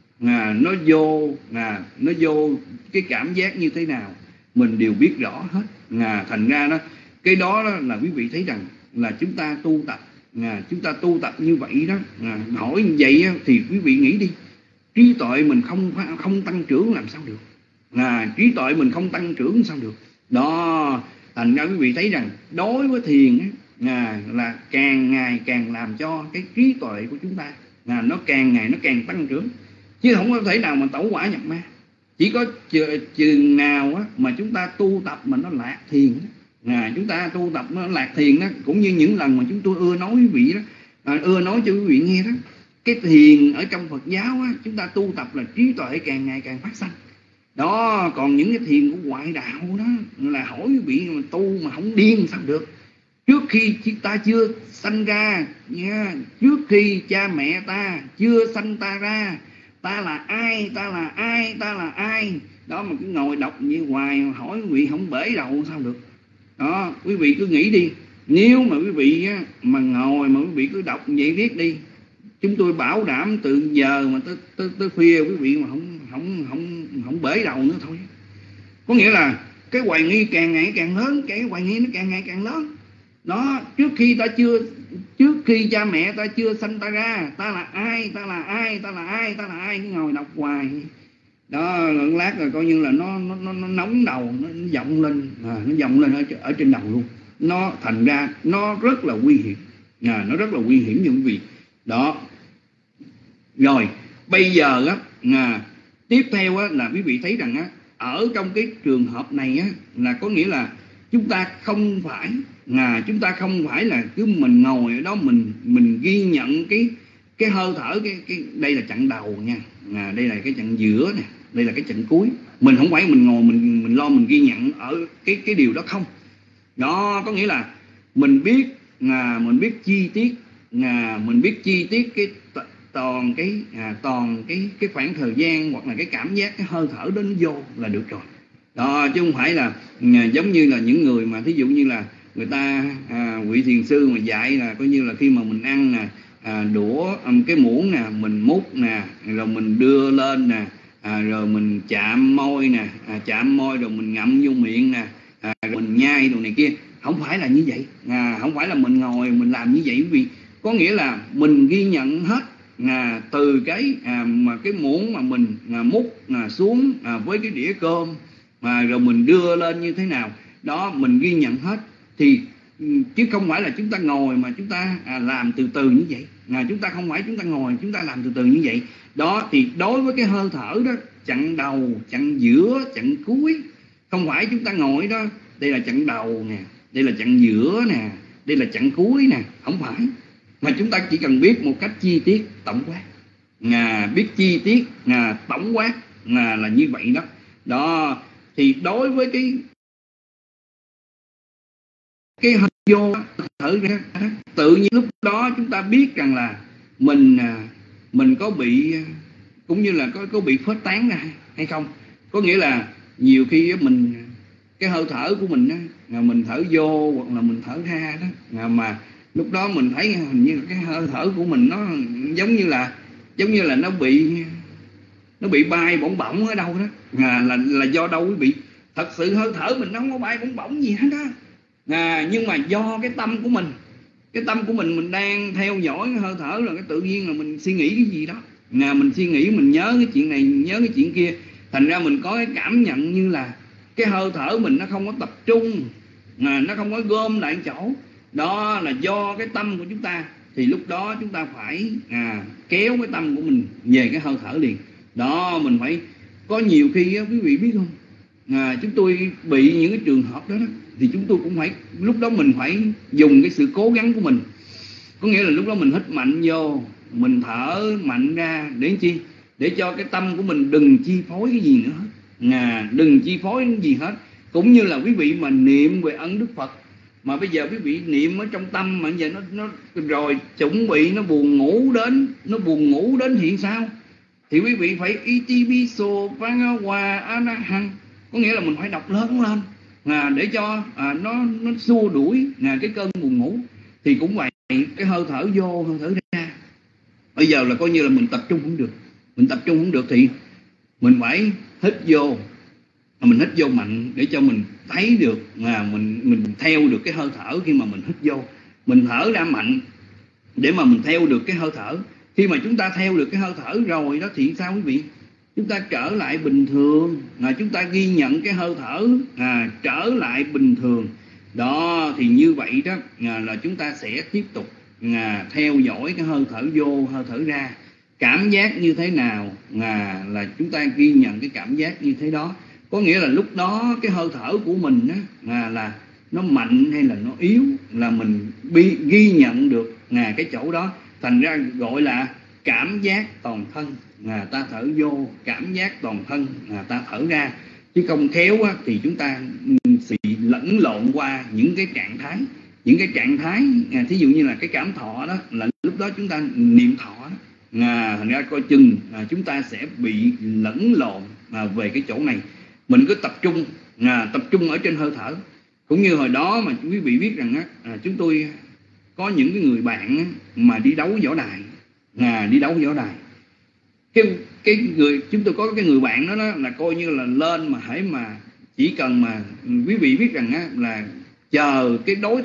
nó vô cái cảm giác như thế nào mình đều biết rõ hết. Thành ra đó cái đó là quý vị thấy rằng là chúng ta tu tập như vậy đó. Hỏi như vậy thì quý vị nghĩ đi, trí tuệ mình không tăng trưởng làm sao được, trí tuệ mình không tăng trưởng sao được đó. Thành ra quý vị thấy rằng đối với thiền là càng ngày càng làm cho cái trí tuệ của chúng ta nó càng ngày nó càng tăng trưởng, chứ không có thể nào mà tẩu hỏa nhập ma. Chỉ có chừng nào mà chúng ta tu tập mà nó lạc thiền, chúng ta tu tập nó lạc thiền đó, cũng như những lần mà chúng tôi ưa nói quý vị đó, ưa nói cho quý vị nghe đó, cái thiền ở trong Phật giáo chúng ta tu tập là trí tuệ càng ngày càng phát sanh đó. Còn những cái thiền của ngoại đạo đó là hỏi quý vị mà tu mà không điên sao được. Trước khi ta chưa sanh ra nha, trước khi cha mẹ ta chưa sanh ta ra, ta là ai, ta là ai, ta là ai đó, mà cứ ngồi đọc như hoài, hỏi quý vị không bể đầu sao được đó. Quý vị cứ nghĩ đi, nếu mà quý vị mà ngồi mà quý vị cứ đọc vậy viết đi, chúng tôi bảo đảm từ giờ mà tới khuya quý vị mà không bể đầu nữa thôi. Có nghĩa là cái hoài nghi càng ngày càng lớn, cái hoài nghi nó càng ngày càng lớn đó. Trước khi cha mẹ ta chưa sanh ta ra, ta là ai, ta là ai, ta là ai, ta là ai, cứ ngồi đọc hoài đó. Lát rồi coi như là nó nóng đầu, nó vọng lên, nó vọng lên ở trên đầu luôn. Nó thành ra nó rất là nguy hiểm, nó rất là nguy hiểm như quý vị đó. Rồi bây giờ tiếp theo là quý vị thấy rằng ở trong cái trường hợp này là có nghĩa là chúng ta không phải là cứ mình ngồi ở đó mình ghi nhận cái hơi thở, cái đây là chặng đầu nha, đây là cái chặng giữa nè, đây là cái chặng cuối. Mình không phải mình ngồi mình lo mình ghi nhận ở cái điều đó không đó. Có nghĩa là mình biết chi tiết, mình biết chi tiết toàn cái khoảng thời gian hoặc là cái cảm giác, cái hơi thở đó nó vô là được rồi đó. Chứ không phải là giống như là những người mà thí dụ như là người ta vị thiền sư mà dạy là coi như là khi mà mình ăn nè, đũa cái muỗng nè, mình múc nè, rồi mình đưa lên nè, rồi mình chạm môi nè, chạm môi rồi mình ngậm vô miệng nè, rồi mình nhai đồ này kia. Không phải là như vậy, không phải là mình ngồi mình làm như vậy. Vì có nghĩa là mình ghi nhận hết từ cái mà cái muỗng mà mình múc xuống với cái đĩa cơm rồi mình đưa lên như thế nào đó, mình ghi nhận hết. Thì chứ không phải là chúng ta ngồi mà chúng ta làm từ từ như vậy. Chúng ta không phải chúng ta ngồi chúng ta làm từ từ như vậy đó. Thì đối với cái hơi thở đó, chặn đầu, chặn giữa, chặn cuối, không phải chúng ta ngồi đó đây là chặn đầu nè, đây là chặn giữa nè, đây là chặn cuối nè, không phải. Mà chúng ta chỉ cần biết một cách chi tiết tổng quát, biết chi tiết tổng quát là như vậy đó đó. Thì đối với cái hơi vô thở ra, tự nhiên lúc đó chúng ta biết rằng là mình có bị, cũng như là có bị phết tán ra hay không. Có nghĩa là nhiều khi mình cái hơi thở của mình mình thở vô hoặc là mình thở ra đó, mà lúc đó mình thấy hình như cái hơi thở của mình nó giống như là nó bị bay bổng bổng ở đâu đó, là do đâu quý vị. Thật sự hơi thở mình nó không có bay bổng bổng gì hết đó, nhưng mà do cái tâm của mình đang theo dõi cái hơi thở, là cái tự nhiên là mình suy nghĩ cái gì đó, mình suy nghĩ, mình nhớ cái chuyện này, nhớ cái chuyện kia, thành ra mình có cái cảm nhận như là cái hơi thở mình nó không có tập trung, nó không có gom lại chỗ, đó là do cái tâm của chúng ta. Thì lúc đó chúng ta phải kéo cái tâm của mình về cái hơi thở liền. Đó, mình phải có nhiều khi quý vị biết không, chúng tôi bị những cái trường hợp đó, thì chúng tôi cũng phải, lúc đó mình phải dùng cái sự cố gắng của mình. Có nghĩa là lúc đó mình hít mạnh vô, mình thở mạnh ra, để chi? Để cho cái tâm của mình đừng chi phối cái gì nữa hết, đừng chi phối cái gì hết. Cũng như là quý vị mà niệm về ân Đức Phật, mà bây giờ quý vị niệm ở trong tâm mà giờ nó rồi chuẩn bị nó buồn ngủ đến hiện sao? Thì quý vị phải Itipiso Bhagava Arahant, có nghĩa là mình phải đọc lớn lên để cho nó xua đuổi cái cơn buồn ngủ. Thì cũng vậy, cái hơi thở vô hơi thở ra, bây giờ là coi như là mình tập trung không được, thì mình phải hít vô, mình hít vô mạnh để cho mình thấy được, mình theo được cái hơi thở. Khi mà mình hít vô, mình thở ra mạnh để mà mình theo được cái hơi thở. Khi mà chúng ta theo được cái hơi thở rồi đó thì sao quý vị? Chúng ta trở lại bình thường, chúng ta ghi nhận cái hơi thở trở lại bình thường. Đó, thì như vậy đó là chúng ta sẽ tiếp tục theo dõi cái hơi thở vô hơi thở ra. Cảm giác như thế nào là chúng ta ghi nhận cái cảm giác như thế đó. Có nghĩa là lúc đó cái hơi thở của mình là nó mạnh hay là nó yếu, là mình ghi nhận được cái chỗ đó. Thành ra gọi là cảm giác toàn thân, ta thở vô, cảm giác toàn thân ta thở ra. Chứ không khéo thì chúng ta bị lẫn lộn qua những cái trạng thái, thí dụ như là cái cảm thọ đó, là lúc đó chúng ta niệm thọ đó. Thành ra coi chừng chúng ta sẽ bị lẫn lộn về cái chỗ này. Mình cứ tập trung ở trên hơi thở. Cũng như hồi đó mà quý vị biết rằng chúng tôi có những cái người bạn mà đi đấu võ đài, cái người chúng tôi có cái người bạn đó, là coi như là lên mà hãy mà chỉ cần mà quý vị biết rằng là chờ cái đối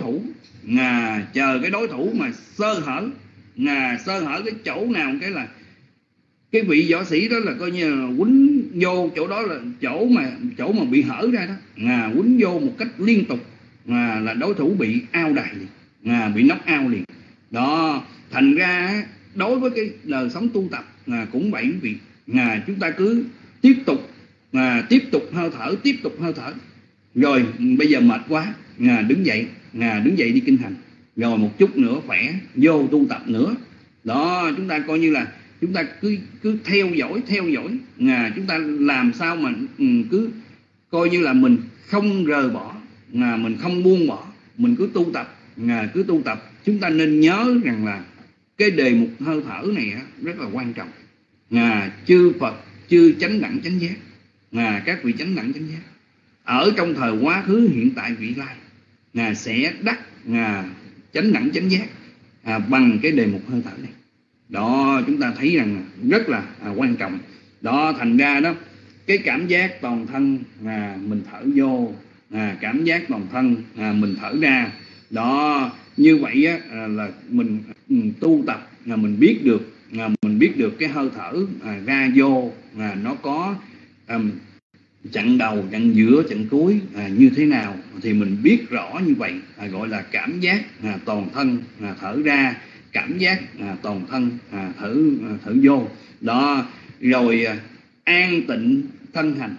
thủ mà sơ hở cái chỗ nào, cái là cái vị võ sĩ đó là coi như là quýnh vô chỗ đó, là chỗ mà bị hở ra đó, quýnh vô một cách liên tục, là đối thủ bị out đài liền, bị knock out liền. Đó, thành ra đối với cái đời sống tu tập cũng vậy quý vị, chúng ta cứ tiếp tục hơi thở, rồi bây giờ mệt quá, đứng dậy đi kinh hành, rồi một chút nữa khỏe vô tu tập nữa. Đó, chúng ta coi như là chúng ta cứ theo dõi, chúng ta làm sao mà cứ coi như là mình không rời bỏ, mình không buông bỏ, mình cứ tu tập. Chúng ta nên nhớ rằng là cái đề mục hơi thở này rất là quan trọng. Chư Phật, chư chánh đẳng chánh giác, các vị chánh đẳng chánh giác ở trong thời quá khứ hiện tại vị lai sẽ đắc chánh đẳng chánh giác bằng cái đề mục hơi thở này. Đó, chúng ta thấy rằng rất là quan trọng. Đó, thành ra đó, cái cảm giác toàn thân mình thở vô, cảm giác toàn thân mình thở ra. Đó, như vậy là mình tu tập, mình biết được cái hơi thở ra vô nó có chặng đầu, chặng giữa, chặng cuối như thế nào, thì mình biết rõ như vậy, gọi là cảm giác toàn thân thở ra, cảm giác toàn thân thở vô. Đó, rồi an tịnh thân hành,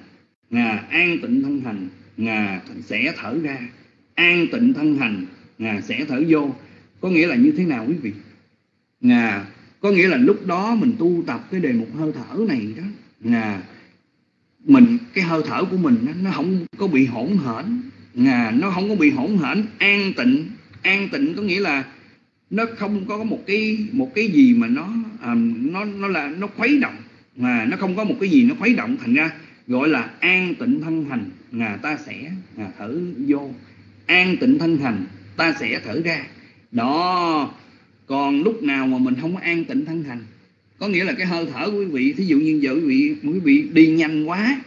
sẽ thở ra, an tịnh thân hành sẽ thở vô. Có nghĩa là như thế nào quý vị? Có nghĩa là lúc đó mình tu tập cái đề mục hơi thở này đó, mình cái hơi thở của mình nó không có bị hỗn hển, an tịnh có nghĩa là nó không có một cái gì mà nó khuấy động, mà nó không có một cái gì nó khuấy động, thành ra gọi là an tịnh thân hành, ta sẽ thở vô, an tịnh thân hành ta sẽ thở ra. Đó, còn lúc nào mà mình không có an tịnh thân hành, có nghĩa là cái hơi thở của quý vị, thí dụ như giờ quý vị đi nhanh quá,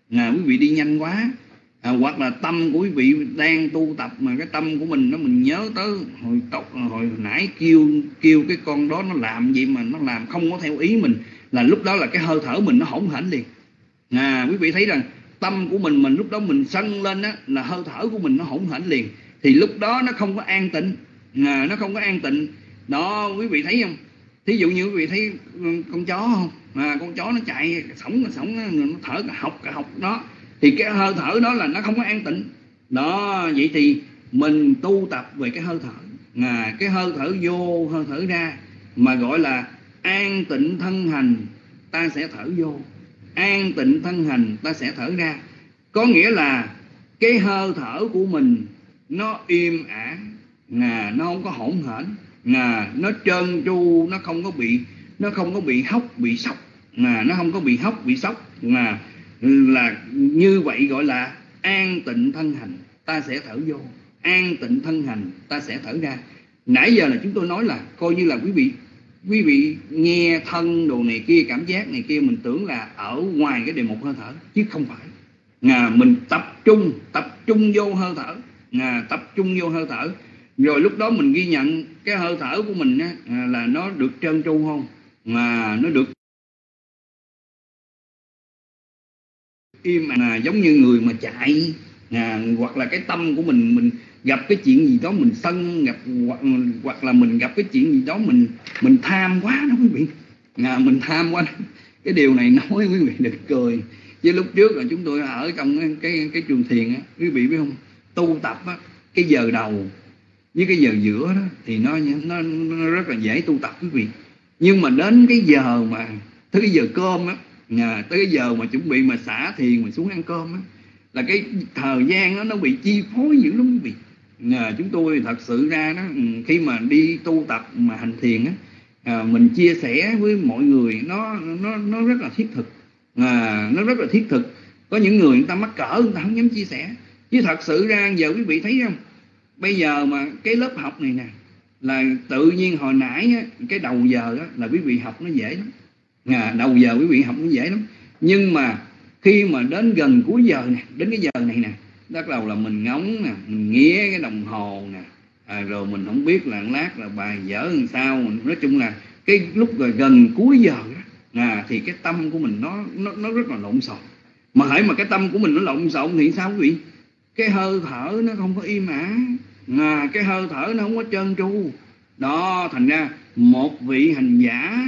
hoặc là tâm của quý vị đang tu tập mà cái tâm của mình mình nhớ tới hồi nãy kêu cái con đó nó làm gì mà nó làm không có theo ý mình, là lúc đó là cái hơi thở mình nó hỗn hển liền. Quý vị thấy rằng tâm của mình lúc đó mình sân lên á, là hơi thở của mình nó hỗn hển liền, thì lúc đó nó không có an tịnh, nó không có an tịnh. Đó quý vị thấy không? Thí dụ như quý vị thấy con chó không? Con chó nó chạy sổng nó thở cả học đó, thì cái hơi thở đó là nó không có an tịnh. Đó, vậy thì mình tu tập về cái hơi thở, cái hơi thở vô hơi thở ra, mà gọi là an tịnh thân hành ta sẽ thở vô, an tịnh thân hành ta sẽ thở ra. Có nghĩa là cái hơi thở của mình nó im ả, nó không có hỗn hển, nó trơn tru, nó không có bị hóc bị sốc, nó không có bị hóc bị sốc, là như vậy gọi là an tịnh thân hành ta sẽ thở vô, an tịnh thân hành ta sẽ thở ra. Nãy giờ là chúng tôi nói là coi như là quý vị nghe thân đồ này kia, cảm giác này kia, mình tưởng là ở ngoài cái đề mục hơi thở, chứ không phải. Mình tập trung vô hơi thở, tập trung vô hơi thở, rồi lúc đó mình ghi nhận cái hơi thở của mình á, là nó được trơn tru không, nó được im, giống như người mà chạy, hoặc là cái tâm của mình gặp cái chuyện gì đó mình sân, hoặc là mình gặp cái chuyện gì đó mình tham quá đó quý vị, mình tham quá. Cái điều này nói quý vị đừng cười, chứ lúc trước là chúng tôi ở trong cái trường thiền á, quý vị biết không, tu tập á, cái giờ đầu với cái giờ giữa đó thì nó rất là dễ tu tập quý vị. Nhưng mà đến cái giờ mà tới cái giờ cơm á, tới cái giờ mà chuẩn bị mà xả thiền, mình xuống ăn cơm á, là cái thời gian đó nó bị chi phối dữ lắm quý vị. Chúng tôi thật sự ra đó, khi mà đi tu tập mà hành thiền á, mình chia sẻ với mọi người nó rất là thiết thực, nó rất là thiết thực. Có những người ta mắc cỡ, người ta không dám chia sẻ, chứ thật sự ra giờ quý vị thấy không, bây giờ mà cái lớp học này nè, là tự nhiên hồi nãy á, cái đầu giờ đó là quý vị học nó dễ lắm, đầu giờ quý vị học nó dễ lắm. Nhưng mà khi mà đến gần cuối giờ nè, đến cái giờ này nè, bắt đầu là mình ngóng nè, mình nghía cái đồng hồ nè, rồi mình không biết là lát là bài dở làm sao. Nói chung là cái lúc rồi gần cuối giờ đó, thì cái tâm của mình nó rất là lộn xộn. Mà hễ mà cái tâm của mình nó lộn xộn thì sao quý vị? Cái hơi thở nó không có im ả, cái hơi thở nó không có trơn tru. Đó, thành ra một vị hành giả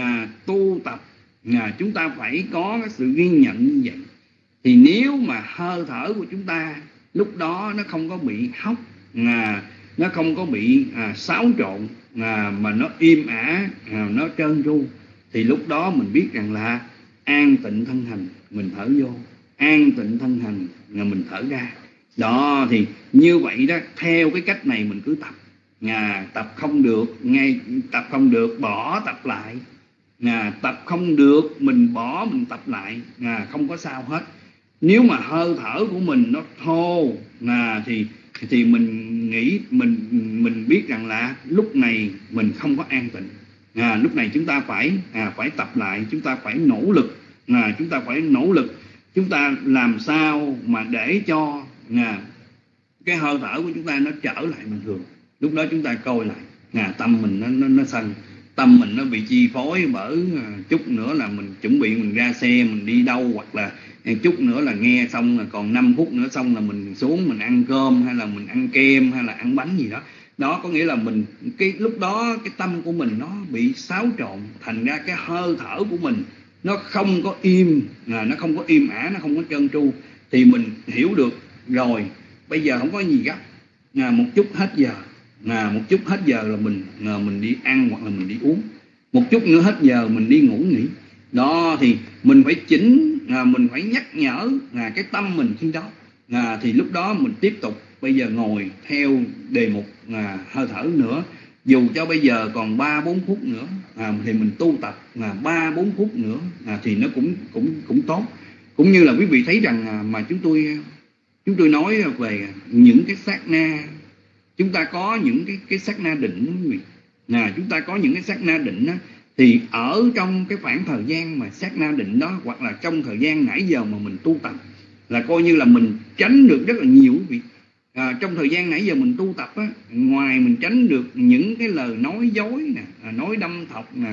tu tập, chúng ta phải có cái sự ghi nhận như vậy. Thì nếu mà hơi thở của chúng ta lúc đó nó không có bị hóc, nó không có bị xáo trộn, mà nó im ả, nó trơn tru, thì lúc đó mình biết rằng là an tịnh thân hành, mình thở vô, an tịnh thân hành là mình thở ra. Đó, thì như vậy đó, theo cái cách này mình cứ tập. Tập không được, tập không được bỏ tập lại, tập không được mình bỏ mình tập lại, không có sao hết. Nếu mà hơi thở của mình nó thô, thì mình nghĩ mình biết rằng là lúc này mình không có an tịnh. Lúc này chúng ta phải tập lại, chúng ta phải nỗ lực, chúng ta làm sao mà để cho cái hơi thở của chúng ta nó trở lại bình thường. Lúc đó chúng ta coi lại, tâm mình nó sân, tâm mình nó bị chi phối bởi chút nữa là mình chuẩn bị mình ra xe mình đi đâu, hoặc là chút nữa là nghe xong là còn 5 phút nữa xong là mình xuống mình ăn cơm, hay là mình ăn kem, hay là ăn bánh gì đó. Đó có nghĩa là mình cái lúc đó cái tâm của mình nó bị xáo trộn, thành ra cái hơi thở của mình nó không có im, nó không có im ả, nó không có trơn tru. Thì mình hiểu được rồi, bây giờ không có gì gấp, một chút hết giờ, một chút hết giờ là mình đi ăn hoặc là mình đi uống, một chút nữa hết giờ mình đi ngủ nghỉ. Đó thì mình phải chỉnh, mình phải nhắc nhở cái tâm mình khi đó, thì lúc đó mình tiếp tục bây giờ ngồi theo đề mục hơi thở nữa. Dù cho bây giờ còn 3-4 phút nữa thì mình tu tập 3-4 phút nữa thì nó cũng tốt. Cũng như là quý vị thấy rằng mà chúng tôi nói về những cái sát na, chúng ta có những cái sát na định đó quý vị. Chúng ta có những cái sát na định đó, thì ở trong cái khoảng thời gian mà sát na định đó, hoặc là trong thời gian nãy giờ mà mình tu tập, là coi như là mình tránh được rất là nhiều quý vị. Trong thời gian nãy giờ mình tu tập á, ngoài mình tránh được những cái lời nói dối nè, nói đâm thọc nè,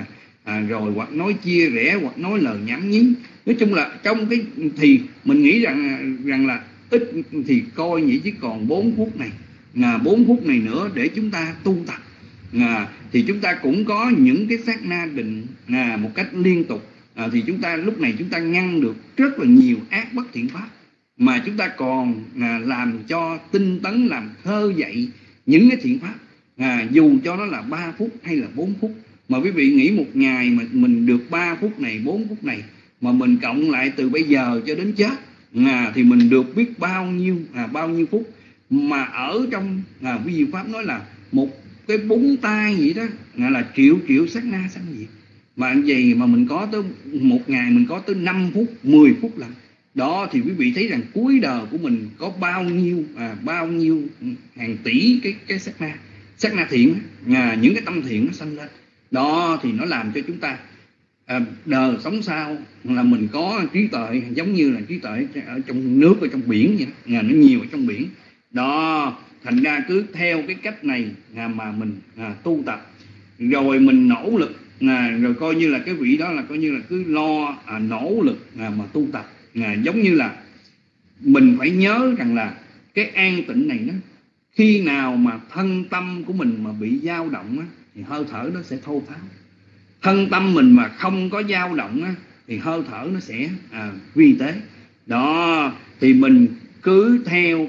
rồi hoặc nói chia rẽ, hoặc nói lời nhảm nhí. Nói chung là trong cái thì mình nghĩ rằng là ít thì coi vậy chứ còn 4 phút này, 4 phút này nữa để chúng ta tu tập, thì chúng ta cũng có những cái sát na định một cách liên tục, thì chúng ta lúc này chúng ta ngăn được rất là nhiều ác bất thiện pháp, mà chúng ta còn làm cho tinh tấn, làm khơi dậy những cái thiện pháp, dù cho nó là 3 phút hay là 4 phút. Mà quý vị nghĩ một ngày mà mình được 3 phút này, 4 phút này, mà mình cộng lại từ bây giờ cho đến chết, thì mình được biết bao nhiêu phút. Mà ở trong vi diệu pháp nói là một cái búng tay vậy đó là triệu sát na sanh diệt. Mà vậy mà mình có tới một ngày mình có tới 5 phút, 10 phút lần. Đó thì quý vị thấy rằng cuối đời của mình có bao nhiêu hàng tỷ cái sát na thiện, những cái tâm thiện nó sanh lên. Đó thì nó làm cho chúng ta đời sống sau là mình có trí tuệ, giống như là trí tuệ ở trong nước, ở trong biển vậy đó, nó nhiều ở trong biển. Đó, thành ra cứ theo cái cách này mà mình tu tập, rồi mình nỗ lực, rồi coi như là cái vị đó là coi như là cứ lo nỗ lực mà tu tập. Giống như là mình phải nhớ rằng là cái an tịnh này đó, khi nào mà thân tâm của mình mà bị dao động á, thì hơi thở nó sẽ thô tháo. Thân tâm mình mà không có dao động á, thì hơi thở nó sẽ vi tế. Đó thì mình cứ theo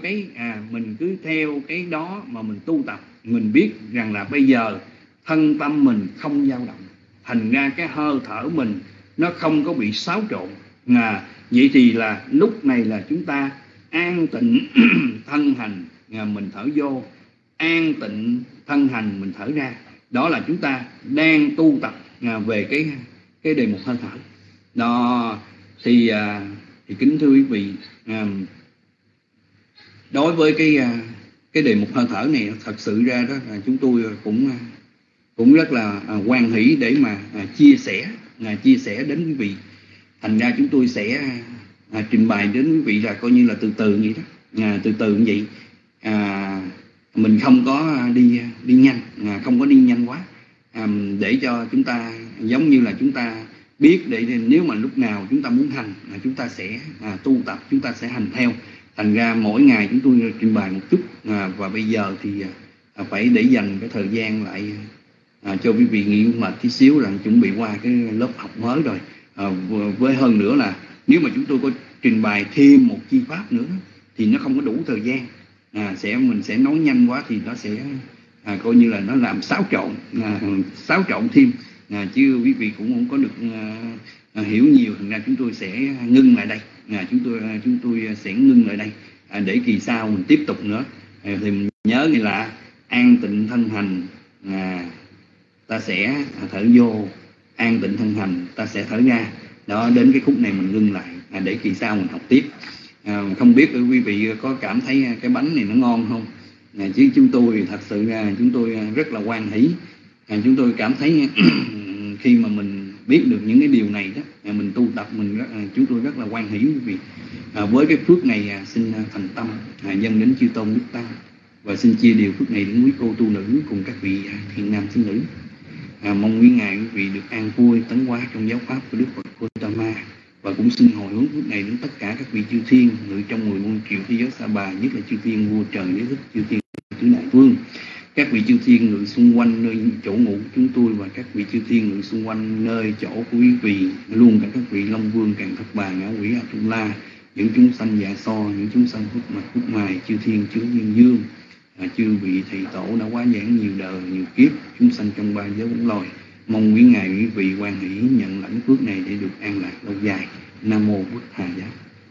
cái đó mà mình tu tập. Mình biết rằng là bây giờ thân tâm mình không dao động, thành ra cái hơi thở mình nó không có bị xáo trộn. Vậy thì là lúc này là chúng ta an tịnh thân hành, mình thở vô, an tịnh thân hành mình thở ra. Đó là chúng ta đang tu tập về cái đề mục hơi thở. Đó thì kính thưa quý vị, đối với cái đề mục hơi thở này, thật sự ra đó là chúng tôi cũng rất là hoan hỷ để mà chia sẻ đến quý vị. Thành ra chúng tôi sẽ trình bày đến quý vị là coi như là từ từ vậy đó, từ từ như vậy. Mình không có đi nhanh, không có đi nhanh quá, để cho chúng ta giống như là chúng ta biết, để nếu mà lúc nào chúng ta muốn hành, chúng ta sẽ tu tập, chúng ta sẽ hành theo. Thành ra mỗi ngày chúng tôi trình bày một chút, và bây giờ thì phải để dành cái thời gian lại cho quý vị nghỉ mệt tí xíu, là chuẩn bị qua cái lớp học mới rồi. Với hơn nữa là nếu mà chúng tôi có trình bày thêm một chi pháp nữa thì nó không có đủ thời gian, mình sẽ nói nhanh quá thì nó sẽ coi như là nó làm xáo trộn thêm, chứ quý vị cũng không có được hiểu nhiều. Thành ra chúng tôi sẽ ngưng lại đây, chúng tôi sẽ ngưng lại đây, để kỳ sau mình tiếp tục nữa. Thì mình nhớ như là an tịnh thân hành, ta sẽ thở vô, an tịnh thân hành ta sẽ thở ra. Đó, đến cái khúc này mình ngưng lại, để kỳ sau mình học tiếp. Không biết quý vị có cảm thấy cái bánh này nó ngon không? Chứ chúng tôi thật sự ra chúng tôi rất là hoan hỷ. Chúng tôi cảm thấy khi mà mình biết được những cái điều này đó, mình tu tập, chúng tôi rất là hoan hỷ quý vị. Với cái phước này xin thành tâm dâng đến chư tôn đức tăng, và xin chia điều phước này đến quý cô tu nữ cùng các vị thiện nam tín nữ. Mong quý ngài quý vị được an vui tấn hóa trong giáo pháp của Đức Phật Gautama, và cũng xin hồi hướng phước này đến tất cả các vị chư thiên ngự trong 10 muôn triệu thế giới Sa Bà, nhất là chư thiên vua trời đế thích, chư thiên tứ đại vương, các vị chư thiên ngự xung quanh nơi chỗ ngủ của chúng tôi, và các vị chư thiên ngự xung quanh nơi chỗ của quý vị, luôn cả các vị long vương, càn thập bà, ngã quỷ, Atula, những chúng sanh dạ so, những chúng sanh phúc mạch phúc mài, chư thiên chứa nhiên dương, chư vị thầy tổ đã quá giảng nhiều đời nhiều kiếp, chúng sanh trong ba giới bốn loài. Mong quý ngài quý vị hoan hỷ nhận lãnh phước này để được an lạc lâu dài. Nam mô Bụt Thà Giá.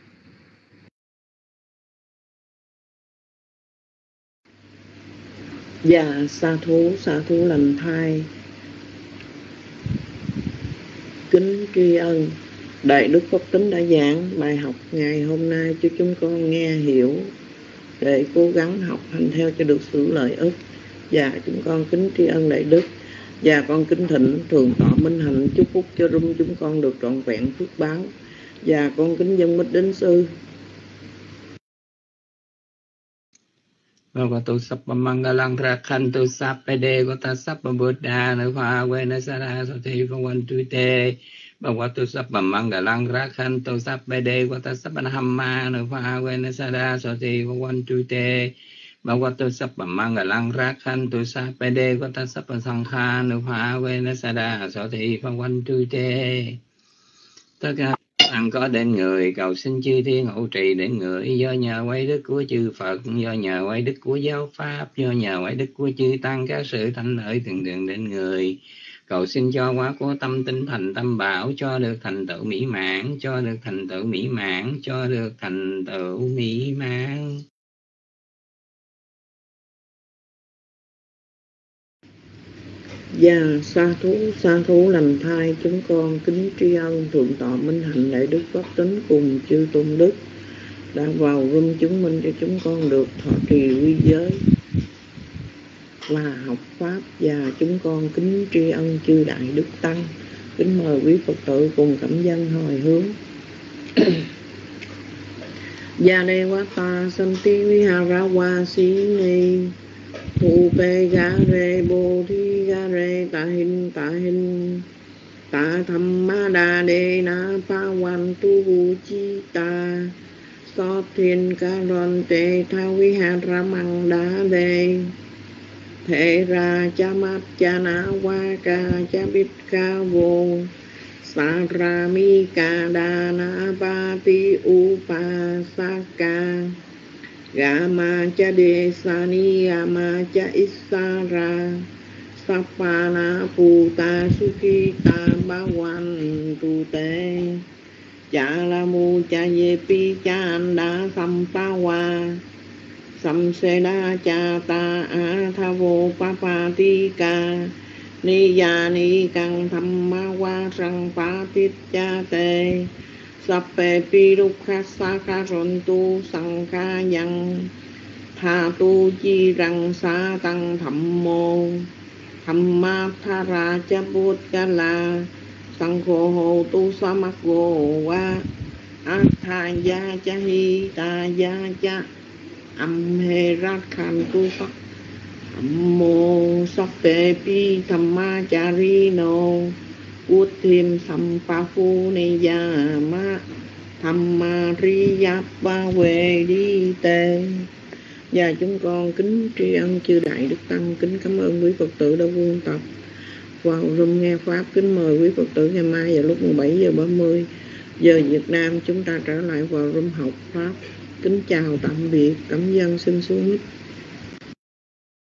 Dạ, sa thú lành thai. Kính tri ân Đại Đức Pháp Tính đã giảng bài học ngày hôm nay cho chúng con nghe hiểu, để cố gắng học hành theo cho được sự lợi ích. Dạ, chúng con kính tri ân Đại Đức. Và con kính thỉnh Thượng tọa Minh Hạnh chúc phúc cho room chúng con được trọn vẹn phước báo. Và con kính dâng mít đến sư. Bhagavato Sappa Mangalang Rakhantu Sappade Gota Sappa Buddha Nava Vena Sada Sati Bhavantu Te Bhagavato Sappa Mangalang Rakhantu Sappade Gota Sappa Dhamma Nava Vena Sada Sati Bhavantu Te Bhagavato Sappa Mangalang Rakhantu Sappade Gota Sappa Sangha Nava Vena Sada Sati Bhavantu Te. Tất cả ăn có đến người cầu xin chư thiên hộ trì đến người, do nhờ quay đức của chư Phật, do nhờ quay đức của giáo pháp, do nhờ quay đức của chư tăng, các sự thanh lợi thường thường đến người. Cầu xin cho quá của tâm tinh thành tâm bảo, cho được thành tựu mỹ mãn, cho được thành tựu mỹ mãn, cho được thành tựu mỹ mãn. Và sa thú lành thai, chúng con kính tri ân thượng tọa minh hạnh đại đức pháp tính cùng chư tôn đức đã vào room chứng minh cho chúng con được thọ trì quy giới và học pháp. Và chúng con kính tri ân chư đại đức tăng. Kính mời quý Phật tử cùng cảm dân hồi hướng. Gia đề quá ta santi vihara si ni Thu pe ga re bồ thi ga re ta hin ta tham ma đa đề na pa wan tu vu chi ta so thiên ca ron te tha vi ha ra mang đa đề thể ra cha mát cha na wa ca cha bít ca vô sa ra mi ca đa na pa ti u pa sa ca Gama cha de sani ama cha isara sapana puta sukita bawan tu te cha la mu cha ye pi cha anda sampawa samseda cha ta a tha vô papa ti ca ni ya ni kang thamma wa sang pa tit cha te Sappe pi dukkha sakha rontu sankha yang tha tu chi răng sa tăng thammo thamma thara cha buddha sankho ho tu samakgo wa athaya cha hi ta ya cha amhe rakhan tu sắc ammo sappe pi thamma charino Út thêm sampa phu ni ya ma thamma riya ba về đi tê. Và chúng con kính tri ân chư đại đức tăng, kính cảm ơn quý Phật tử đã vuông tập vào room nghe pháp. Kính mời quý Phật tử ngày mai vào lúc 17:30 giờ Việt Nam chúng ta trở lại vào room học pháp. Kính chào tạm biệt, cảm ơn xin xuống mic.